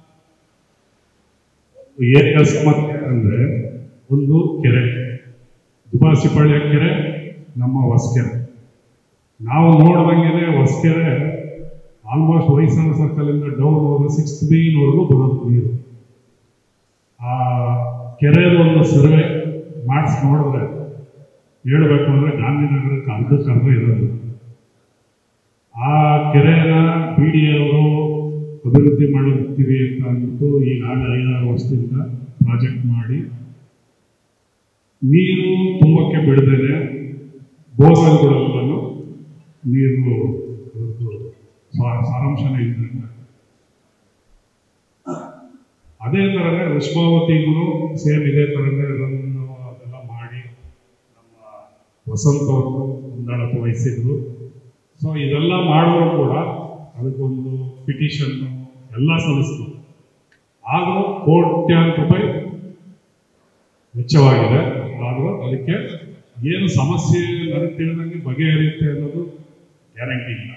ಏಕ ಸಮಸ್ಯೆ ಅಂದರೆ ಒಂದು ಕೆರೆ, ದುಬಾಸಿಪಾಳ್ಯ ಕೆರೆ, ನಮ್ಮ ಹೊಸಕೆರೆ. ನಾವು ನೋಡ್ದಂಗೆ ಹೊಸಕೆರೆ ಆಲ್ಮೋಸ್ಟ್ ವೈಸನ ಸರ್ಕಲಿಂದ ಡೌನ್ ಹೋದ್ರೆ ಸಿಕ್ಸ್ತ್ ಬೀನ್ವರೆಗೂ ಬರೋದು ನೀರು. ಆ ಕೆರೆದು ಒಂದು ಸರ್ವೆ ಮಾಡಿಸಿ ನೋಡಿದ್ರೆ ಹೇಳಬೇಕು ಅಂದರೆ ಗಾಂಧಿನಗರಕ್ಕೆ ಅರ್ಧಕ್ಕೆ ಅರ್ಧ ಇರೋದು. ಆ ಕೆರೆನ ಬಿ ಡಿ ಅವರು ಅಭಿವೃದ್ಧಿ ಮಾಡುತ್ತೀವಿ ಅಂತ ಅಂದ್ಬಿಟ್ಟು ಈಗಾಗಲೇ ಐದಾರು ವರ್ಷದಿಂದ ಪ್ರಾಜೆಕ್ಟ್ ಮಾಡಿ ನೀರು ತುಂಬಕ್ಕೆ ಬಿಡದೇನೆ ಬೋರ್ವೆಲ್ಗಳೆಲ್ಲೂ ನೀರು ಸಾರಾಂಶನೇ ಇದೆ. ಅದೇ ಥರನೇ ವೃಷಭಾವತಿಗೂ ಸೇಮ್ ಇದೇ ಥರನೇ ರನ್ನು ಅದೆಲ್ಲ ಮಾಡಿ ನಮ್ಮ ವಸಂತ ಅವರು ಮುಂದಾಳತ್ವ ವಹಿಸಿದ್ರು. ಸೊ ಇದೆಲ್ಲ ಮಾಡಿದ್ರು ಕೂಡ ಅದಕ್ಕೊಂದು ಪಿಟಿಷನ್ನು ಎಲ್ಲ ಸಲ್ಲಿಸಿದ್ರು. ಆದರೂ ಕೋಟ್ಯಾಂತರ ರೂಪಾಯಿ ವೆಚ್ಚವಾಗಿದೆ. ಆದರೂ ಅದಕ್ಕೆ ಏನು ಸಮಸ್ಯೆ ನನಗೆ ತಿಳಿದಂಗೆ ಬಗೆಹರಿಯುತ್ತೆ ಅನ್ನೋದು ಗ್ಯಾರಂಟಿ ಇಲ್ಲ.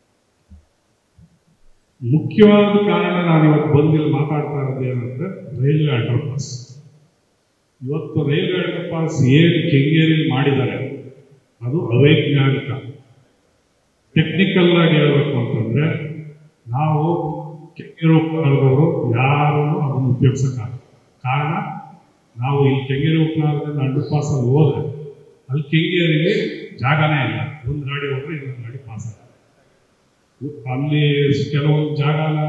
ಮುಖ್ಯವಾದ ಕಾರಣ ನಾನು ಇವತ್ತು ಬಂದಿಲ್ಲಿ ಮಾತಾಡ್ತಾ ಇರೋದು ಏನಂದ್ರೆ ರೈಲ್ವೆ ಅಂಡರ್ ಪಾಸ್. ಇವತ್ತು ರೈಲ್ವೆ ಅಂಡರ್ ಪಾಸ್ ಏನು ಕೆಂಗೇರಿಯಲ್ಲಿ ಮಾಡಿದ್ದಾರೆ ಅದು ಅವೈಜ್ಞಾನಿಕ. ಟೆಕ್ನಿಕಲ್ ಆಗಿ ಹೇಳಬೇಕು ಅಂತಂದ್ರೆ ನಾವು ಕೆಂಗೇರಿ ಉಪನಗರದವರು ಯಾರೂ ಅದನ್ನು ಉಪಯೋಗಿಸೋಕ್ಕಾಗಲ್ಲ. ಕಾರಣ ನಾವು ಇಲ್ಲಿ ಕೆಂಗೇರಿ ಉಪನಗರದಿಂದ ಅಂಡರ್ ಪಾಸ್ ಅಲ್ಲಿ ಹೋದ್ರೆ ಅಲ್ಲಿ ಕೆಂಗೇರಿಗೆ ಜಾಗನೇ ಇಲ್ಲ. ಒಂದು ಗಾಡಿ ಹೋದ್ರೆ ಇನ್ನೊಂದು ಗಾಡಿ ಪಾಸ್ ಆಗಲ್ಲ. ಅಲ್ಲಿ ಕೆಲವೊಂದು ಜಾಗನ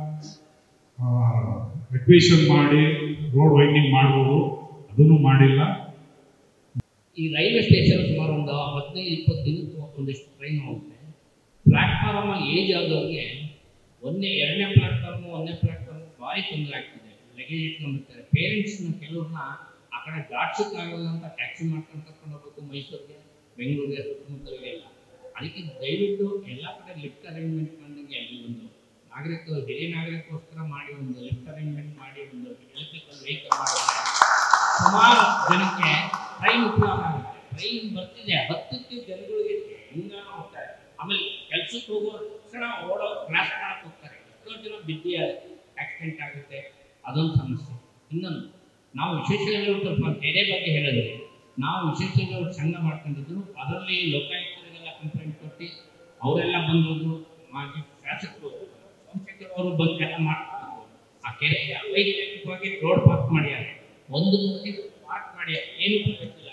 ಎಕ್ವಿಷನ್ ಮಾಡಿ ರೋಡ್ ವೈಂಡಿಂಗ್ ಮಾಡ್ಬೋದು, ಅದನ್ನು ಮಾಡಿಲ್ಲ. ಈ ರೈಲ್ವೆ ಸ್ಟೇಷನ್ ಸುಮಾರು ಒಂದು ಹದಿನೈದು ಇಪ್ಪತ್ತು ದಿನಕ್ಕೆ ಒಂದಿಷ್ಟು ಟ್ರೈನ್ ಹೋಗುತ್ತೆ. ಪ್ಲಾಟ್ಫಾರ್ಮಲ್ಲಿ ಏಜ್ ಆದವ್ರಿಗೆ ಒಂದೇ ಎರಡನೇ ಪ್ಲಾಟ್ಫಾರ್ಮು ಒಂದನೇ ಪ್ಲಾಟ್ಫಾರ್ಮ್ ಭಾರಿ ತೊಂದರೆ ಆಗ್ತಿದೆ. ಲಗೇಜ್ ಇಟ್ಕೊಂಡಿರ್ತಾರೆ. ಪೇರೆಂಟ್ಸ್ನ ಕೆಲವ್ರನ್ನ ಆ ಕಡೆ ದಾಟ್ಸೋಕ್ಕಾಗಲ್ಲ ಅಂತ ಟ್ಯಾಕ್ಸಿ ಮಾಡ್ಕೊಂಡು ಕರ್ಕೊಂಡು ಹೋಗ್ಬೇಕು ಮೈಸೂರಿಗೆ, ಬೆಂಗಳೂರಿಗೆ, ಸುತ್ತಮುತ್ತಲಿಗೆ ಎಲ್ಲ. ಅದಕ್ಕೆ ದಯವಿಟ್ಟು ಎಲ್ಲ ಕಡೆ ಲಿಫ್ಟ್ ಅರೇಂಜ್ಮೆಂಟ್ ಮಾಡಿದಂಗೆ ಅಲ್ಲಿ ಒಂದು ನಾಗರಿಕ ಹಿರಿಯ ನಾಗರಿಕೋಸ್ಕರ ಮಾಡಿ ಒಂದು ಲಿಫ್ಟ್ ಅರೇಂಜ್ಮೆಂಟ್ ಮಾಡಿ ಒಂದು ಎಲೆಕ್ಟ್ರಿಕಲ್ ವೆಹಿಕಲ್ ಮಾಡಿದ್ರೆ ಸುಮಾರು ಜನಕ್ಕೆ ಟ್ರೈನ್ ಉಪಯೋಗ ಆಗುತ್ತೆ. ಟ್ರೈನ್ ಬರ್ತಿದೆ, ಹತ್ತಕ್ಕೆ ಜನಗಳಿಗೆ ಹಿಂಗ ಹೋಗ್ತಾರೆ. ಆಮೇಲೆ ಕೆಲಸಕ್ಕೆ ಹೋಗೋ ತಕ್ಷಣ ಓಡೋ ಕ್ಲಾಸ್ ಮಾಡಕ್ಕೆ ಹೋಗ್ತಾರೆ. ಎಷ್ಟೋ ಜನ ಬಿದ್ದಿ ಆಕ್ಸಿಡೆಂಟ್ ಆಗುತ್ತೆ, ಅದೊಂದು ಸಮಸ್ಯೆ. ಇನ್ನೊಂದು ನಾವು ವಿಶೇಷ ಸ್ವಲ್ಪ ಕೆರೆ ಬಗ್ಗೆ ಹೇಳಿದ್ರೆ, ನಾವು ವಿಶೇಷ ಸಂಘ ಮಾಡ್ಕೊಂಡಿದ್ದು ಅದರಲ್ಲಿ ಲೋಕಾಯುಕ್ತರಿಗೆಲ್ಲ ಕಂಪ್ಲೇಂಟ್ ಕೊಟ್ಟು ಅವರೆಲ್ಲ ಬಂದೋದು ಮಾಜಿ ಶಾಸಕರು ಸೋಮಶೇಖರ್ ಬಂದು ಎಲ್ಲ ಮಾಡ್ಕೊಂಡು ಆ ಕೆರೆಗೆ ಅವೈಜ್ಞಾನಿಕವಾಗಿ ರೋಡ್ ಪಾಸ್ ಮಾಡ್ಯಾರೆ. ಒಂದು ಪಾರ್ಕ್ ಮಾಡ್ಯಾರೆ, ಏನು ಗೊತ್ತಿಲ್ಲ.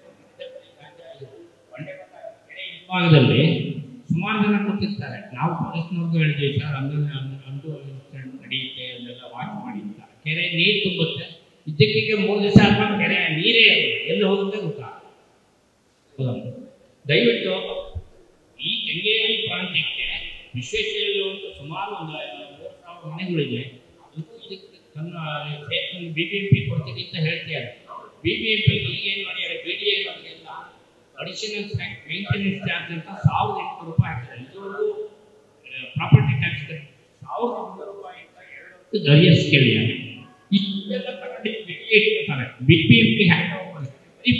ಕೆರೆ ಭಾಗದಲ್ಲಿ ಸುಮಾರು ಜನ ಕೂತಿರ್ತಾರೆ. ನಾವು ಫಾರೆಸ್ಟ್ನವ್ರಿಗೂ ಹೇಳಿದ್ವಿ, ಸರ್ ಅಂದ್ರೆ ಅಂದು ನಡೆಯುತ್ತೆ ಅದೆಲ್ಲ ವಾಚ್ ಮಾಡಿ ಅಂತ. ಕೆರೆ ನೀರು ತುಂಬುತ್ತೆ, ಇದ್ದಕ್ಕಿಗೆ ಮೂರು ದಿವಸ ಆದ್ಮೇಲೆ ಕೆರೆ ನೀರೇ ಎಲ್ಲಿ ಹೋಗುತ್ತೆ ಗೊತ್ತಾಗ. ದಯವಿಟ್ಟು ಈ ಕೆಂಗೇರಿ ಪ್ರಾಂತ್ಯಕ್ಕೆ ವಿಶ್ವೇಶ್ವರಯ್ಯ ಸುಮಾರು ಒಂದು ಮೂರು ಸಾವಿರ ಮನೆಗಳಿವೆ. ಇದಕ್ಕೆ ತನ್ನ ಬಿ ಬಿ ಎಂ ಪಿ ಕೊಡ್ತೀನಿ ಅಂತ ಹೇಳ್ತಾರೆ. ಬಿ ಬಿ ಎಂ ಪಿ ಈಗ ಏನು ಮಾಡಿದ್ದಾರೆ, ಬಿ ಡಿ ಎ ಮಾಡಿಗೆಲ್ಲ ಅಡಿಷನಲ್ ಮೇಂಟೆನೆನ್ಸ್ ಚಾರ್ಜ್ ಅಂತ ಸಾವಿರದ ಎಂಟುನೂರು ರೂಪಾಯಿ ಹಾಕಿದ್ದಾರೆ. ಇದುವರೆಗೂ ಪ್ರಾಪರ್ಟಿ ಟ್ಯಾಕ್ಸ್ ಸಾವಿರದ ಎಂಟುನೂರು ರೂಪಾಯಿ ಅಂತ ಎರಡು ಅರಿಯರ್ಸ್ ಕೇಳಿದ್ದಾರೆ. ಇದೆಲ್ಲ ತಗೊಂಡು ಬಿ ಡಿ ಎ ಇರ್ತಾರೆ, B B M P hand over ಮಾಡ್ತಾರೆ.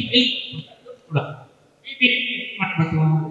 ಬಿ ಬಿ ಎಂ ಪಿ ಮಾಡಬೇಕು.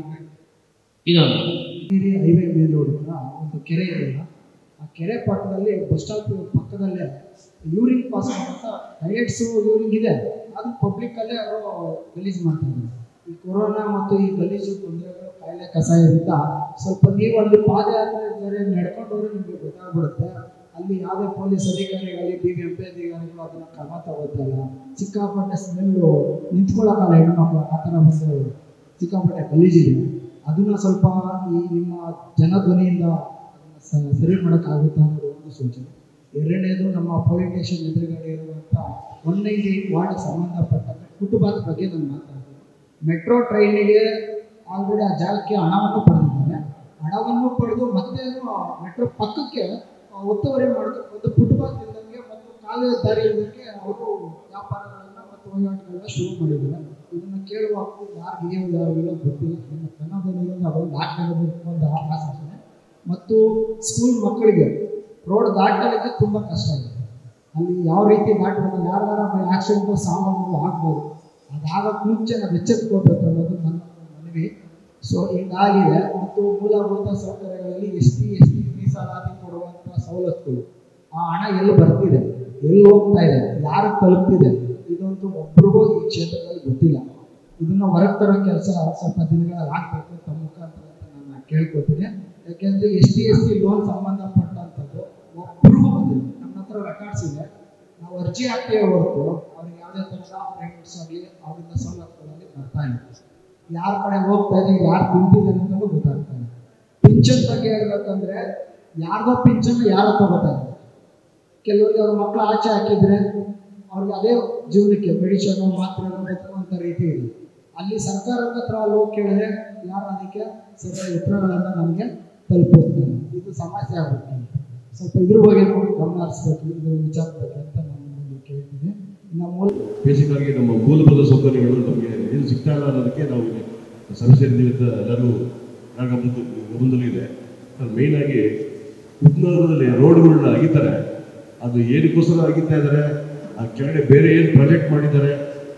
ಇದೊಂದು ಹೈವೇ ಮೇಲೆ ಹುಡುಗ ಒಂದು ಕೆರೆ ಇದೆಯಲ್ಲ, ಆ ಕೆರೆ ಪಕ್ಕದಲ್ಲಿ ಬಸ್ ಸ್ಟಾಪ್ ಪಕ್ಕದಲ್ಲೇ ಯೂರಿನ್ ಪಾಸ್ ಅಂತ ಟೈಲೆಟ್ಸು ಯೂರಿನ್ ಇದೆ, ಅದು ಪಬ್ಲಿಕ್ಕಲ್ಲೇ ಅವರು ಗಲೀಜು ಮಾಡ್ತಾರೆ. ಈ ಕೊರೋನಾ ಮತ್ತು ಈ ಗಲೀಜು ತೊಂದರೆಗಳು ಕಾಯಿಲೆ ಕಸಾಯದಿಂದ ಸ್ವಲ್ಪ ನೀವು ಅಲ್ಲಿ ಪಾದಯಾತ್ರೆ ಬೇರೆ ನಡ್ಕೊಂಡು ಹೋದ್ರೆ ನಿಮಗೆ ಗೊತ್ತಾಗ್ಬಿಡುತ್ತೆ. ಅಲ್ಲಿ ಯಾವುದೇ ಪೊಲೀಸ್ ಅಧಿಕಾರಿಗಳಲ್ಲಿ ಬಿ ಬಿ ಎಂ ಪಿ ಅಧಿಕಾರಿಗಳು ಅದನ್ನು ಕ್ರಮ ತಗೋತಲ್ಲ. ಸಿಕ್ಕಾಪಟ್ಟೆ ಸ್ಮೆಲ್ಲು ನಿಂತ್ಕೊಳ್ಳೋಕ್ಕಲ್ಲ ಹೆಣ್ಮಕ್ಳು, ಆ ಥರ ಒಂದು ಸಿಕ್ಕಾಪಟ್ಟೆ ಗಲೀಜಿದೆ. ಅದನ್ನು ಸ್ವಲ್ಪ ಈ ನಿಮ್ಮ ಜನಧ್ವನಿಯಿಂದ ಅದನ್ನು ಸರಿ ಮಾಡೋಕ್ಕಾಗುತ್ತಾ ಅನ್ನೋದು ಒಂದು ಸೂಚನೆ. ಎರಡನೇದು, ನಮ್ಮ ಪೊಲೀಸ್ ಸ್ಟೇಷನ್ ಎದುರುಗಡೆ ಇರುವಂಥ ಒನ್ ನೈಂಟಿ ಏಟ್ ವಾರ್ಡ್ ಸಂಬಂಧಪಟ್ಟ ಫುಟ್ಪಾತ್ ಬಗ್ಗೆ ನಾನು ಮಾತಾಡ್ತೀನಿ. ಮೆಟ್ರೋ ಟ್ರೈನಿಗೆ ಆಲ್ರೆಡಿ ಆ ಜಾಗಕ್ಕೆ ಹಣವನ್ನು ಪಡೆದಿದ್ದಾರೆ. ಹಣವನ್ನು ಪಡೆದು ಮತ್ತೆ ಮೆಟ್ರೋ ಪಕ್ಕಕ್ಕೆ ಒತ್ತುವರಿ ಮಾಡೋದು ಒಂದು ಫುಟ್ಪಾತ್ ಇದ್ದಂಗೆ ಮತ್ತು ಕಾಲು ದಾರಿ ಇದ್ದಕ್ಕೆ ಅವರು ವ್ಯಾಪಾರಗಳನ್ನು ಮತ್ತು ವಹಿವಾಟುಗಳನ್ನ ಶುರು ಮಾಡಿದ್ದಾರೆ. ಇದನ್ನು ಕೇಳುವ ಹಕ್ಕು ಯಾರಿಗೆ ಯಾರಿಗೆಲ್ಲ ಗೊತ್ತಿಲ್ಲ. ನಮ್ಮ ಕನ್ನಡದಲ್ಲಿ ಅದೊಂದು ಆಗ್ತಾಗಬೇಕು ಒಂದು ಆಸೆ. ಮತ್ತು ಸ್ಕೂಲ್ ಮಕ್ಕಳಿಗೆ ರೋಡ್ ದಾಟಲಿಕ್ಕೆ ತುಂಬ ಕಷ್ಟ ಇದೆ. ಅಲ್ಲಿ ಯಾವ ರೀತಿ ದಾಟಬೇಕು, ಯಾರ್ಯಾರ ಆಕ್ಸಿಡೆಂಟು ಸಾಮಾನುಗಳು ಆಗ್ಬೋದು, ಅದಾಗಕ್ಕೆ ಮುಂಚೆ ನಾವು ಎಚ್ಚೆತ್ಕೋಬೇಕು ಅನ್ನೋದು ನನ್ನ ಮನವಿ. ಸೊ ಹೀಗಾಗಿದೆ. ಮತ್ತು ಮೂಲಭೂತ ಸೌಕರ್ಯಗಳಲ್ಲಿ ಎಸ್ ಟಿ ಎಸ್ ಟಿ ಮೀಸಲಾತಿ ಕೊಡುವಂಥ ಸವಲತ್ತುಗಳು, ಆ ಹಣ ಎಲ್ಲಿ ಬರ್ತಿದೆ, ಎಲ್ಲಿ ಹೋಗ್ತಾ ಇದೆ, ಯಾರು ತಲುಪ್ತಿದೆ, ಇದೊಂದು ಒಬ್ರಿಗೂ ಈ ಕ್ಷೇತ್ರದಲ್ಲಿ ಗೊತ್ತಿಲ್ಲ. ಇದನ್ನು ಹೊರಗೆ ತರೋ ಕೆಲಸ ಸ್ವಲ್ಪ ದಿನಗಳಲ್ಲಿ ಆಗಬೇಕು ತಮ್ಮ ಮುಖಾಂತರ ಅಂತ ನಾನು ಕೇಳ್ಕೊತೀನಿ. ಯಾಕೆಂದರೆ S T S T loan ಸಂಬಂಧಪಟ್ಟಂಥದ್ದು ಒಬ್ರಿಗೂ ಬಂದಿಲ್ಲ. ನಮ್ಮ ಹತ್ರ ರೆಕಾರ್ಡ್ಸ್ ಇದೆ, ನಾವು ಅರ್ಜಿ ಹಾಕ್ತೇವೆ ಹೊರತು ಅವ್ರಿಗೆ ಯಾವುದೇ ಥರದ ಪೇಮೆಂಟ್ಸ್ ಆಗಲಿ ಅವರಿಂದ ಸವಲತ್ತುಗಳಲ್ಲಿ ಬರ್ತಾ ಇಲ್ಲ. ಯಾರ ಕಡೆ ಹೋಗ್ತಾ ಇದೆ, ಯಾರು ತಿಂತಿದ್ದಾರೆ ಅಂತಲೂ ಗೊತ್ತಾಗ್ತಾ ಇಲ್ಲ. ಪಿಂಚನ್ ಬಗ್ಗೆ ಹೇಳ್ಬೇಕಂದ್ರೆ ಯಾರ್ದೋ ಪಿಂಚನ್ನು ಯಾರೋ ತಗೋತಾ ಇದ್ದಾರೆ. ಕೆಲವರಿಗೆ ಅವ್ರ ಮಕ್ಕಳು ಆಚೆ ಹಾಕಿದ್ರೆ ಅವ್ರಿಗೆ ಅದೇ ಜೀವನಕ್ಕೆ ಮೆಡಿಷನು ಮಾತ್ರೆ ಬದುಕುವಂಥ ರೀತಿ ಇದೆ. ಅಲ್ಲಿ ಸರ್ಕಾರದ ಹತ್ರ ಹೋಗಿ ಕೇಳಿದ್ರೆ ಯಾರು ಅದಕ್ಕೆ ಸರಿಯಾದ ಉತ್ತರಗಳನ್ನು ನಮಗೆ ತಲುಪಿಸ್ತಾರೆ. ಇದು ಸಮಸ್ಯೆ ಆಗುತ್ತೆ. ಸ್ವಲ್ಪ ಇದ್ರ ಬಗ್ಗೆ ಗಮನ ಹರಿಸ್ಬೇಕು, ಇದ್ರ ವಿಚಾರ ಬಗ್ಗೆ ಅಂತ ನಾನು ಕೇಳ್ತೀನಿ. ಇನ್ನು ಮೂಲ ಬೇಸಿಕ್ ಆಗಿ ನಮ್ಮ ಮೂಲಭೂತ ಸೌಕರ್ಯಗಳು ನಮಗೆ ಏನು ಸಿಗ್ತಾ ಇಲ್ಲ ಅನ್ನೋದಕ್ಕೆ ನಾವು ಸಭೆ ಸೇರಿದ್ದೀವಿ ಅಂತ ಎಲ್ಲರೂ ನನ್ನ ಗಮನದಲ್ಲಿ ಇದೆ. ಮೇಯ್ನ್ ಆಗಿ ಉಪನಗರದಲ್ಲಿ ರೋಡ್ಗಳನ್ನ ಅಗಿತಾರೆ. ಅದು ಏನಕ್ಕೋಸ್ಕರ ಅಗಿತಾ ಇದ್ದಾರೆ, ಆ ಕೆಳಗಡೆ ಬೇರೆ ಏನು ಪ್ರಾಜೆಕ್ಟ್ ಮಾಡಿದ್ದಾರೆ,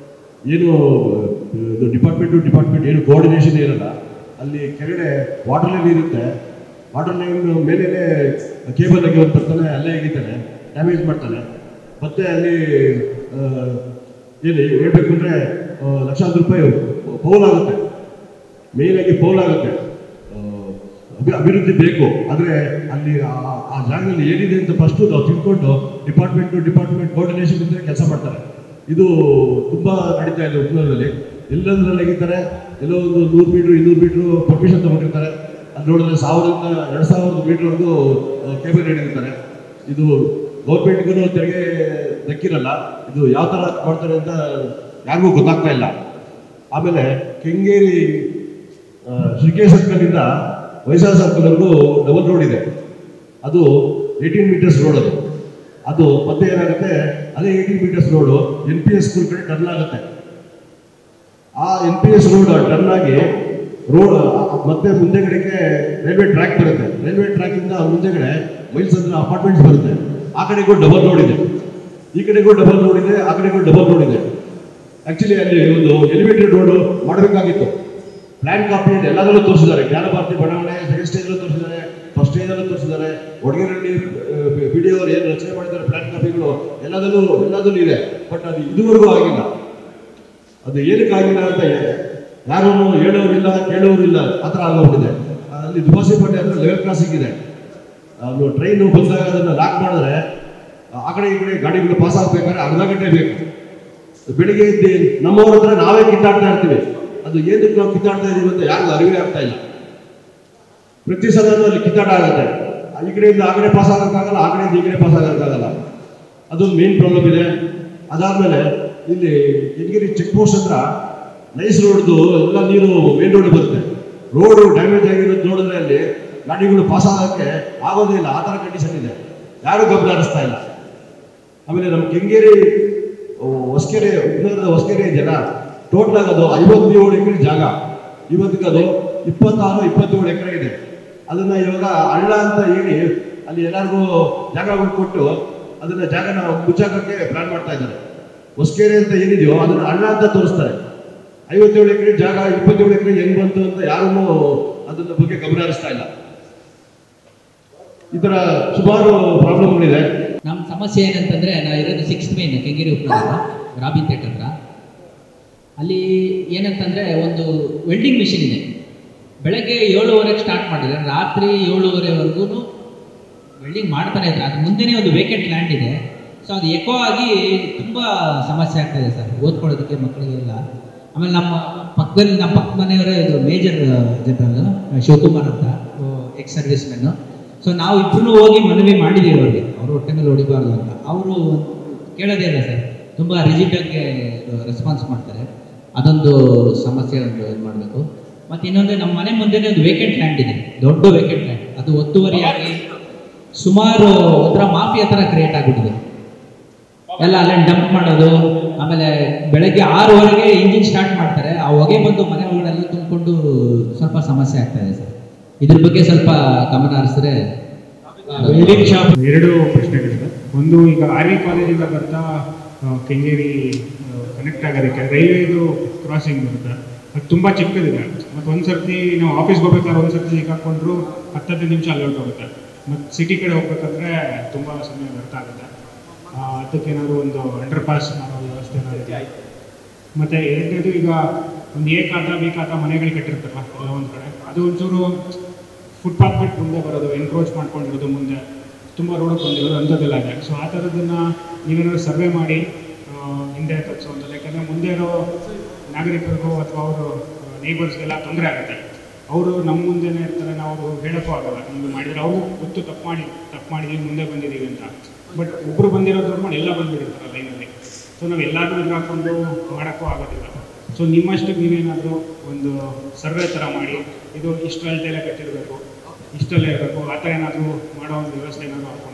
ಏನು ಡಿಪಾರ್ಟ್ಮೆಂಟು ಡಿಪಾರ್ಟ್ಮೆಂಟ್ ಏನು ಕೋಆರ್ಡಿನೇಷನ್ ಇರಲ್ಲ. ಅಲ್ಲಿ ಕೆಳಗಡೆ ವಾಟರ್ ಲೈನ್ ಇರುತ್ತೆ, ವಾಟರ್ ಲೈನ್ ಮೇಲೆ ಕೇಬಲ್ ಆಗಿ ಒಂದು ಬರ್ತಾನೆ, ಅಲ್ಲೇ ಅಗಿತಾನೆ, ಡ್ಯಾಮೇಜ್ ಮಾಡ್ತಾನೆ. ಮತ್ತು ಅಲ್ಲಿ ಏನು ಹೇಳ್ಬೇಕು ಅಂದರೆ ಲಕ್ಷಾಂತರ ರೂಪಾಯಿ ಪೌಲ್ ಆಗುತ್ತೆ. ಮೇಯ್ನಾಗಿ ಪೌಲ್ ಆಗುತ್ತೆ. ಅಭಿ ಅಭಿವೃದ್ಧಿ ಬೇಕು, ಆದರೆ ಅಲ್ಲಿ ಆ ಜಾಗದಲ್ಲಿ ಏನಿದೆ ಅಂತ ಫಸ್ಟು ನಾವು ತಿಳ್ಕೊಂಡು ಡಿಪಾರ್ಟ್ಮೆಂಟು ಡಿಪಾರ್ಟ್ಮೆಂಟ್ ಕೋಆರ್ಡಿನೇಷನ್ ಇದ್ದರೆ ಕೆಲಸ ಮಾಡ್ತಾರೆ. ಇದು ತುಂಬ ನಡೀತಾ ಇದೆ ಉಪನಗರದಲ್ಲಿ. ಎಲ್ಲಂದ್ರಲ್ಲಿ ಆಗಿದ್ದಾರೆ, ಎಲ್ಲೋ ಒಂದು ನೂರು ಮೀಟ್ರು ಇನ್ನೂರು ಮೀಟ್ರು ಪರ್ಮಿಷನ್ ತೊಗೊಂಡಿರ್ತಾರೆ. ಅಲ್ಲಿ ನೋಡಿದ್ರೆ ಸಾವಿರದಿಂದ ಎರಡು ಸಾವಿರದ ಮೀಟ್ರ್ವರೆಗೂ ಕೇಬಲ್ ಹಿಡಿದಿರ್ತಾರೆ. ಇದು ಗೌರ್ಮೆಂಟ್ಗೂ ತೆರಿಗೆ ದಕ್ಕಿರಲ್ಲ. ಇದು ಯಾವ ಥರ ಮಾಡ್ತಾರೆ ಅಂತ ಯಾರಿಗೂ ಗೊತ್ತಾಗ್ತಾ ಇಲ್ಲ. ಆಮೇಲೆ ಕೆಂಗೇರಿ ಶ್ರೀಕೇಶ್ ಸರ್ಕಲಿಂದ ವೈಸಾ ಸರ್ಕಲ್ವರೆಗೂ ಡಬಲ್ ರೋಡ್ ಇದೆ. ಅದು ಏಯ್ಟೀನ್ ಮೀಟರ್ಸ್ ರೋಡ್. ಅದು ಅದು ಮತ್ತೆ ಏನಾಗುತ್ತೆ, ಅದೇ eighteen metres road N P S school ಕಡೆ ಟರ್ನ್ ಆಗುತ್ತೆ. ಆ N P S road turn ಆಗಿ ರೋಡ್ ಮತ್ತೆ ಮುಂದೆಗಡೆಗೆ ರೈಲ್ವೆ ಟ್ರ್ಯಾಕ್ ಬರುತ್ತೆ. ರೈಲ್ವೆ ಟ್ರ್ಯಾಕಿಂದ ಮುಂದೆಗಡೆ ಮೈಲ್ಸ್ ಅಂದ್ರೆ ಅಪಾರ್ಟ್ಮೆಂಟ್ಸ್ ಬರುತ್ತೆ. ಆ ಕಡೆಗೂ ಡಬಲ್ ರೋಡ್ ಇದೆ, ಈ ಕಡೆಗೂ ಡಬಲ್ ರೋಡ್ ಇದೆ, ಆ ಕಡೆಗೂ ಡಬಲ್ ರೋಡ್ ಇದೆ. ಆ್ಯಕ್ಚುಲಿ ಅಲ್ಲಿ ಒಂದು ಎಲಿವೇಟೆಡ್ ರೋಡು ಮಾಡಬೇಕಾಗಿತ್ತು. ಪ್ಲ್ಯಾನ್ ಕಾಪಿಯಲ್ಲಿ ಎಲ್ಲದರಲ್ಲೂ ತೋರಿಸಿದ್ದಾರೆ. ಜ್ಞಾನಭಾರತಿ ಬಡಾವಣೆ ಸೆಕೆಂಡ್ ಸ್ಟೇಜಲ್ಲೂ ತೋರಿಸಿದ್ದಾರೆ, ಫಸ್ಟ್ ಸ್ಟೇಜಲ್ಲೂ ತೋರಿಸಿದ್ದಾರೆ. ಒಡಗೇರಳ್ಳಿ ಬಿ ಡಿ ಅವರು ಏನು ರಚನೆ ಮಾಡಿದ್ದಾರೆ ಪ್ಲ್ಯಾನ್ ಕಾಪಿಗಳು ಎಲ್ಲದಲ್ಲೂ ಎಲ್ಲದಲ್ಲೂ ಇದೆ. ಬಟ್ ಅದು ಇದುವರೆಗೂ ಆಗಿಲ್ಲ. ಅದು ಏನಕ್ಕಾಗಿಲ್ಲ ಅಂತ ಯಾರೂ ಹೇಳೋರಿಲ್ಲ, ಕೇಳೋರಿಲ್ಲ, ಆ ಥರ ಆಗೋಗ್ಬಿಟ್ಟಿದೆ. ಅಲ್ಲಿ ದುಬಾಸಿಪೇಟೆ ಅಂದರೆ ಲೆವೆಲ್ ಕ್ರಾಸಿಂಗ್ ಇದೆ. ಅದು ಟ್ರೈನು ಬಂದಾಗ ಅದನ್ನು ಲಾಕ್ ಮಾಡಿದ್ರೆ ಆ ಕಡೆ ಈ ಕಡೆ ಗಾಡಿಗಳು ಪಾಸ್ ಆಗಬೇಕಾದ್ರೆ ಅರ್ಧ ಗಂಟೆ ಬೇಕು. ಬೆಳಿಗ್ಗೆ ಇದ್ದು ನಮ್ಮವ್ರ ಹತ್ರ ನಾವೇ ಕಿತ್ತಾಡ್ತಾ ಇರ್ತೀವಿ. ಅದು ಏನಕ್ಕೆ ನಾವು ಕಿತ್ತಾಡ್ತಾ ಇದ್ದೀವಿ ಅಂತ ಯಾರಿಗೂ ಅರಿವೇ ಆಗ್ತಾ ಇಲ್ಲ. ಪ್ರತಿ ಸಲನೂ ಅಲ್ಲಿ ಕಿತ್ತಾಟ ಆಗುತ್ತೆ. ಈ ಕಡೆಯಿಂದ ಆ ಕಡೆ ಪಾಸ್ ಆಗೋಕ್ಕಾಗಲ್ಲ, ಆ ಕಡೆಯಿಂದ ಈ ಕಡೆ ಪಾಸ್ ಆಗೋಕ್ಕಾಗಲ್ಲ. ಅದೊಂದು ಮೇನ್ ಪ್ರಾಬ್ಲಮ್ ಇದೆ. ಅದಾದಮೇಲೆ ಇಲ್ಲಿ ಕೆಂಗೇರಿ ಚೆಕ್ ಪೋಸ್ಟ್ ಹತ್ರ ನೈಸ್ ರೋಡ್ದು ಎಲ್ಲ ನೀರು ಮೇನ್ ರೋಡ್ ಬರುತ್ತೆ. ರೋಡು ಡ್ಯಾಮೇಜ್ ಆಗಿರೋದು ನೋಡಿದ್ರೆ ಅಲ್ಲಿ ಗಾಡಿಗಳು ಪಾಸ್ ಆಗೋಕ್ಕೆ ಆಗೋದೇ ಇಲ್ಲ, ಆ ಥರ ಕಂಡೀಷನ್ ಇದೆ. ಯಾರೂ ಗಮನ ಹರಿಸ್ತಾ ಇಲ್ಲ. ಆಮೇಲೆ ನಮ್ಮ ಕೆಂಗೇರಿ ಹೊಸಕೆರೆ ಉಗ್ನರದ ಹೊಸಕೆರೆ ಇದೆಯಲ್ಲ, ಟೋಟಲ್ ಆಗೋದು ಐವತ್ತೇಳು ಎಕರೆ ಜಾಗ. ಇವತ್ತಿಗೆ ಅದು ಇಪ್ಪತ್ತಾರು ಇಪ್ಪತ್ತೇಳು ಎಕರೆ ಇದೆ. ಅದನ್ನ ಇವಾಗ ಹಳ್ಳ ಅಂತ ಹೇಳಿ ಅಲ್ಲಿ ಎಲ್ಲರಿಗೂ ಜಾಗಗಳು ಕೊಟ್ಟು ಅದನ್ನ ಜಾಗನ ಮುಚ್ಚಾಕಕ್ಕೆ ಪ್ಲಾನ್ ಮಾಡ್ತಾ ಇದ್ದಾರೆ. ಹೊಸಕೆರೆ ಅಂತ ಏನಿದೆಯೋ ಅದನ್ನ ಹಳ್ಳ ಅಂತ ತೋರಿಸ್ತಾರೆ. ಐವತ್ತೇಳು ಎಕರೆ ಜಾಗ ಇಪ್ಪತ್ತೇಳು ಎಕರೆ ಹೆಂಗ್ ಬಂತು ಅಂತ ಯಾರೂ ಅದನ್ನ ಬಗ್ಗೆ ಗಮನ ಹರಿಸ್ತಾ ಇಲ್ಲ. ಈ ತರ ಸುಮಾರು ಪ್ರಾಬ್ಲಮ್ಗಳಿದೆ. ನಮ್ಮ ಸಮಸ್ಯೆ ಏನಂತಂದ್ರೆ ನಾವು ಇರೋದು ಸಿಕ್ಸ್ತ್ ಮೇನ್ ಕೆಂಗೇರಿ ಉಪನಗರ ರಾಬಿನ್ ಥಿಯೇಟರ್ ಹತ್ರ. ಅಲ್ಲಿ ಏನಂತಂದ್ರೆ ಒಂದು ವೆಲ್ಡಿಂಗ್ ಮಿಷಿನ್ ಇದೆ. ಬೆಳಗ್ಗೆ ಏಳುವರೆಗೆ ಸ್ಟಾರ್ಟ್ ಮಾಡಿದ್ರೆ ರಾತ್ರಿ ಏಳುವರೆವರೆಗೂ ವೆಲ್ಡಿಂಗ್ ಮಾಡ್ತಾನೆ ಇದ್ದಾರೆ. ಅದು ಮುಂದೆನೇ ಒಂದು ವೇಕೆಂಟ್ ಲ್ಯಾಂಡ್ ಇದೆ. ಸೊ ಅದು ಎಕೋ ಆಗಿ ತುಂಬ ಸಮಸ್ಯೆ ಆಗ್ತಾಯಿದೆ ಸರ್ ಓದ್ಕೊಳ್ಳೋದಕ್ಕೆ ಮಕ್ಕಳಿಗೆಲ್ಲ. ಆಮೇಲೆ ನಮ್ಮ ಪಕ್ಕದಲ್ಲಿ ನಮ್ಮ ಪಕ್ಕ ಮನೆಯವರೇ ಇದು ಮೇಜರ್ ಜನರಲ್ ಶಿವಕುಮಾರ್ ಅಂತ ಎಕ್ಸ್ ಸರ್ವಿಸ್ ಮೆನ್ನು. ಸೊ ನಾವು ಇಬ್ಬರು ಹೋಗಿ ಮನವಿ ಮಾಡಿದ್ದೀವಿ ಅವ್ರಿಗೆ, ಅವರು ಹೊಟ್ಟೆ ಮೇಲೆ ಹೊಡಿಬಾರ್ದು ಅಂತ. ಅವರು ಕೇಳೋದೇ ಇಲ್ಲ ಸರ್, ತುಂಬ ರಿಜಿಟಾಗಿ ರೆಸ್ಪಾನ್ಸ್ ಮಾಡ್ತಾರೆ. ಅದೊಂದು ಸಮಸ್ಯೆ ಒಂದು ಇದು ಮಾಡಬೇಕು. ಮತ್ತು ಇನ್ನೊಂದು ನಮ್ಮ ಮನೆ ಮುಂದೆನೇ ಒಂದು ವೇಕೆಂಟ್ ಲ್ಯಾಂಡ್ ಇದೆ, ದೊಡ್ಡ ವೇಕೆಂಟ್ ಲ್ಯಾಂಡ್. ಅದು ಒತ್ತುವರಿಯಾಗಿ ಸುಮಾರು ಒಂಥರ ಮಾಫಿಯಾ ಥರ ಕ್ರಿಯೇಟ್ ಆಗಿಬಿಟ್ಟಿದೆ. ಎಲ್ಲ ಅಲ್ಲೇ ಡಂಪ್ ಮಾಡೋದು. ಆಮೇಲೆ ಬೆಳಗ್ಗೆ ಆರೂವರೆಗೆ ಇಂಜಿನ್ ಸ್ಟಾರ್ಟ್ ಮಾಡ್ತಾರೆ, ಆ ಹೊಗೆ ಬಂದು ಮನೆ ಒಳಗಡೆಲ್ಲ ತುಂಬಿಕೊಂಡು ಸ್ವಲ್ಪ ಸಮಸ್ಯೆ ಆಗ್ತಾ ಇದೆ ಸರ್. ಇದ್ರ ಬಗ್ಗೆ ಸ್ವಲ್ಪ ಗಮನ ಹರಿಸಿದ್ರೆ. ವೆಲ್ಡಿಂಗ್ ಶಾಪ್ ಎರಡು ಪ್ರಶ್ನೆಗಳಿದೆ. ಒಂದು, ಈಗ ಆರ್ ವಿ ಕಾಲೇಜಿಂದ ಬರ್ತಾ ಕೆಂಗೇರಿ ಕನೆಕ್ಟ್ ಆಗೋದಕ್ಕೆ ರೈಲ್ವೇದು ಕ್ರಾಸಿಂಗ್ ಬರುತ್ತೆ, ಅದು ತುಂಬ ಚಿಕ್ಕದಿದೆ. ಮತ್ತು ಒಂದು ಸರ್ತಿ ನಾವು ಆಫೀಸ್ಗೆ ಹೋಗ್ಬೇಕಾದ್ರೆ ಒಂದು ಸರ್ತಿ ಸಿಕ್ಕಾಕೊಂಡ್ರು ಹತ್ತತ್ತು ನಿಮಿಷ ಅಲ್ಲಿ ಹೊರಟೋಗುತ್ತೆ. ಮತ್ತು ಸಿಟಿ ಕಡೆ ಹೋಗ್ಬೇಕಂದ್ರೆ ತುಂಬ ಸಮಯ ವ್ಯರ್ಥ ಆಗುತ್ತೆ. ಅದಕ್ಕೇನಾದರೂ ಒಂದು ಅಂಡರ್ ಪಾಸ್ ಮಾಡೋ ವ್ಯವಸ್ಥೆ ಇದೆ. ಮತ್ತು ಎರಡನೇದು, ಈಗ ಒಂದು ಎ ಖಾತ ಬಿ ಖಾತ ಮನೆಗಳು ಕಟ್ಟಿರ್ತಾರಲ್ಲ ಎಲ್ಲ ಒಂದು ಕಡೆ, ಅದು ಒಂಚೂರು ಫುಟ್ಪಾತ್ ಬಿಟ್ಟು ಮುಂದೆ ಬರೋದು, ಎನ್ಕ್ರೋಚ್ ಮಾಡ್ಕೊಂಡಿರೋದು, ಮುಂದೆ ತುಂಬ ರೋಡಿಗೆ ಬಂದಿರೋದು ಅಂಥದ್ದೆಲ್ಲ ಇದೆ. ಸೊ ಆ ಥರದನ್ನು ನೀವೇನಾದ್ರು ಸರ್ವೆ ಮಾಡಿ ಹಿಂದೆ ತಗ್ಸೋದು. ಯಾಕಂದರೆ ಮುಂದೆ ಇರೋ ನಾಗರಿಕರಿಗೂ ಅಥವಾ ಅವರು ನೇಬರ್ಸ್ಗೆಲ್ಲ ತೊಂದರೆ ಆಗುತ್ತೆ. ಅವರು ನಮ್ಮ ಮುಂದೆನೇ ಇರ್ತಾರೆ, ನಾವು ಹೇಳೋಕ್ಕೂ ಆಗಲ್ಲ. ಹಿಂಗೆ ಮಾಡಿದರೆ ಅವರು ಗೊತ್ತು ತಪ್ಪು ಮಾಡಿ ತಪ್ಪು ಮಾಡಿದ್ದೀವಿ ಮುಂದೆ ಬಂದಿದ್ದೀವಿ ಅಂತ. ಬಟ್ ಒಬ್ಬರು ಬಂದಿರೋದು ನೋಡ್ಕೊಂಡು ಎಲ್ಲ ಬಂದುಬಿಟ್ಟಿರ್ತಾರೆ ಲೈನಲ್ಲಿ. ಸೊ ನಾವು ಎಲ್ಲರೂ ಎದುರಾಕೊಂಡು ಮಾಡೋಕ್ಕೂ ಆಗೋದಿಲ್ಲ. ಸೊ ನಿಮ್ಮಷ್ಟಕ್ಕೆ ನೀವೇನಾದರೂ ಒಂದು ಸರ್ವೆ ಥರ ಮಾಡಿ, ಇದು ಇಷ್ಟು ಅಳತೆಯಲ್ಲೇ ಕಟ್ಟಿರಬೇಕು, ಇಷ್ಟಲ್ಲೇ ಇರಬೇಕು, ಆ ಥರ ಏನಾದರೂ ಮಾಡೋ ಒಂದು ವ್ಯವಸ್ಥೆ ಏನಾದರೂ ಹಾಕೊಂಡು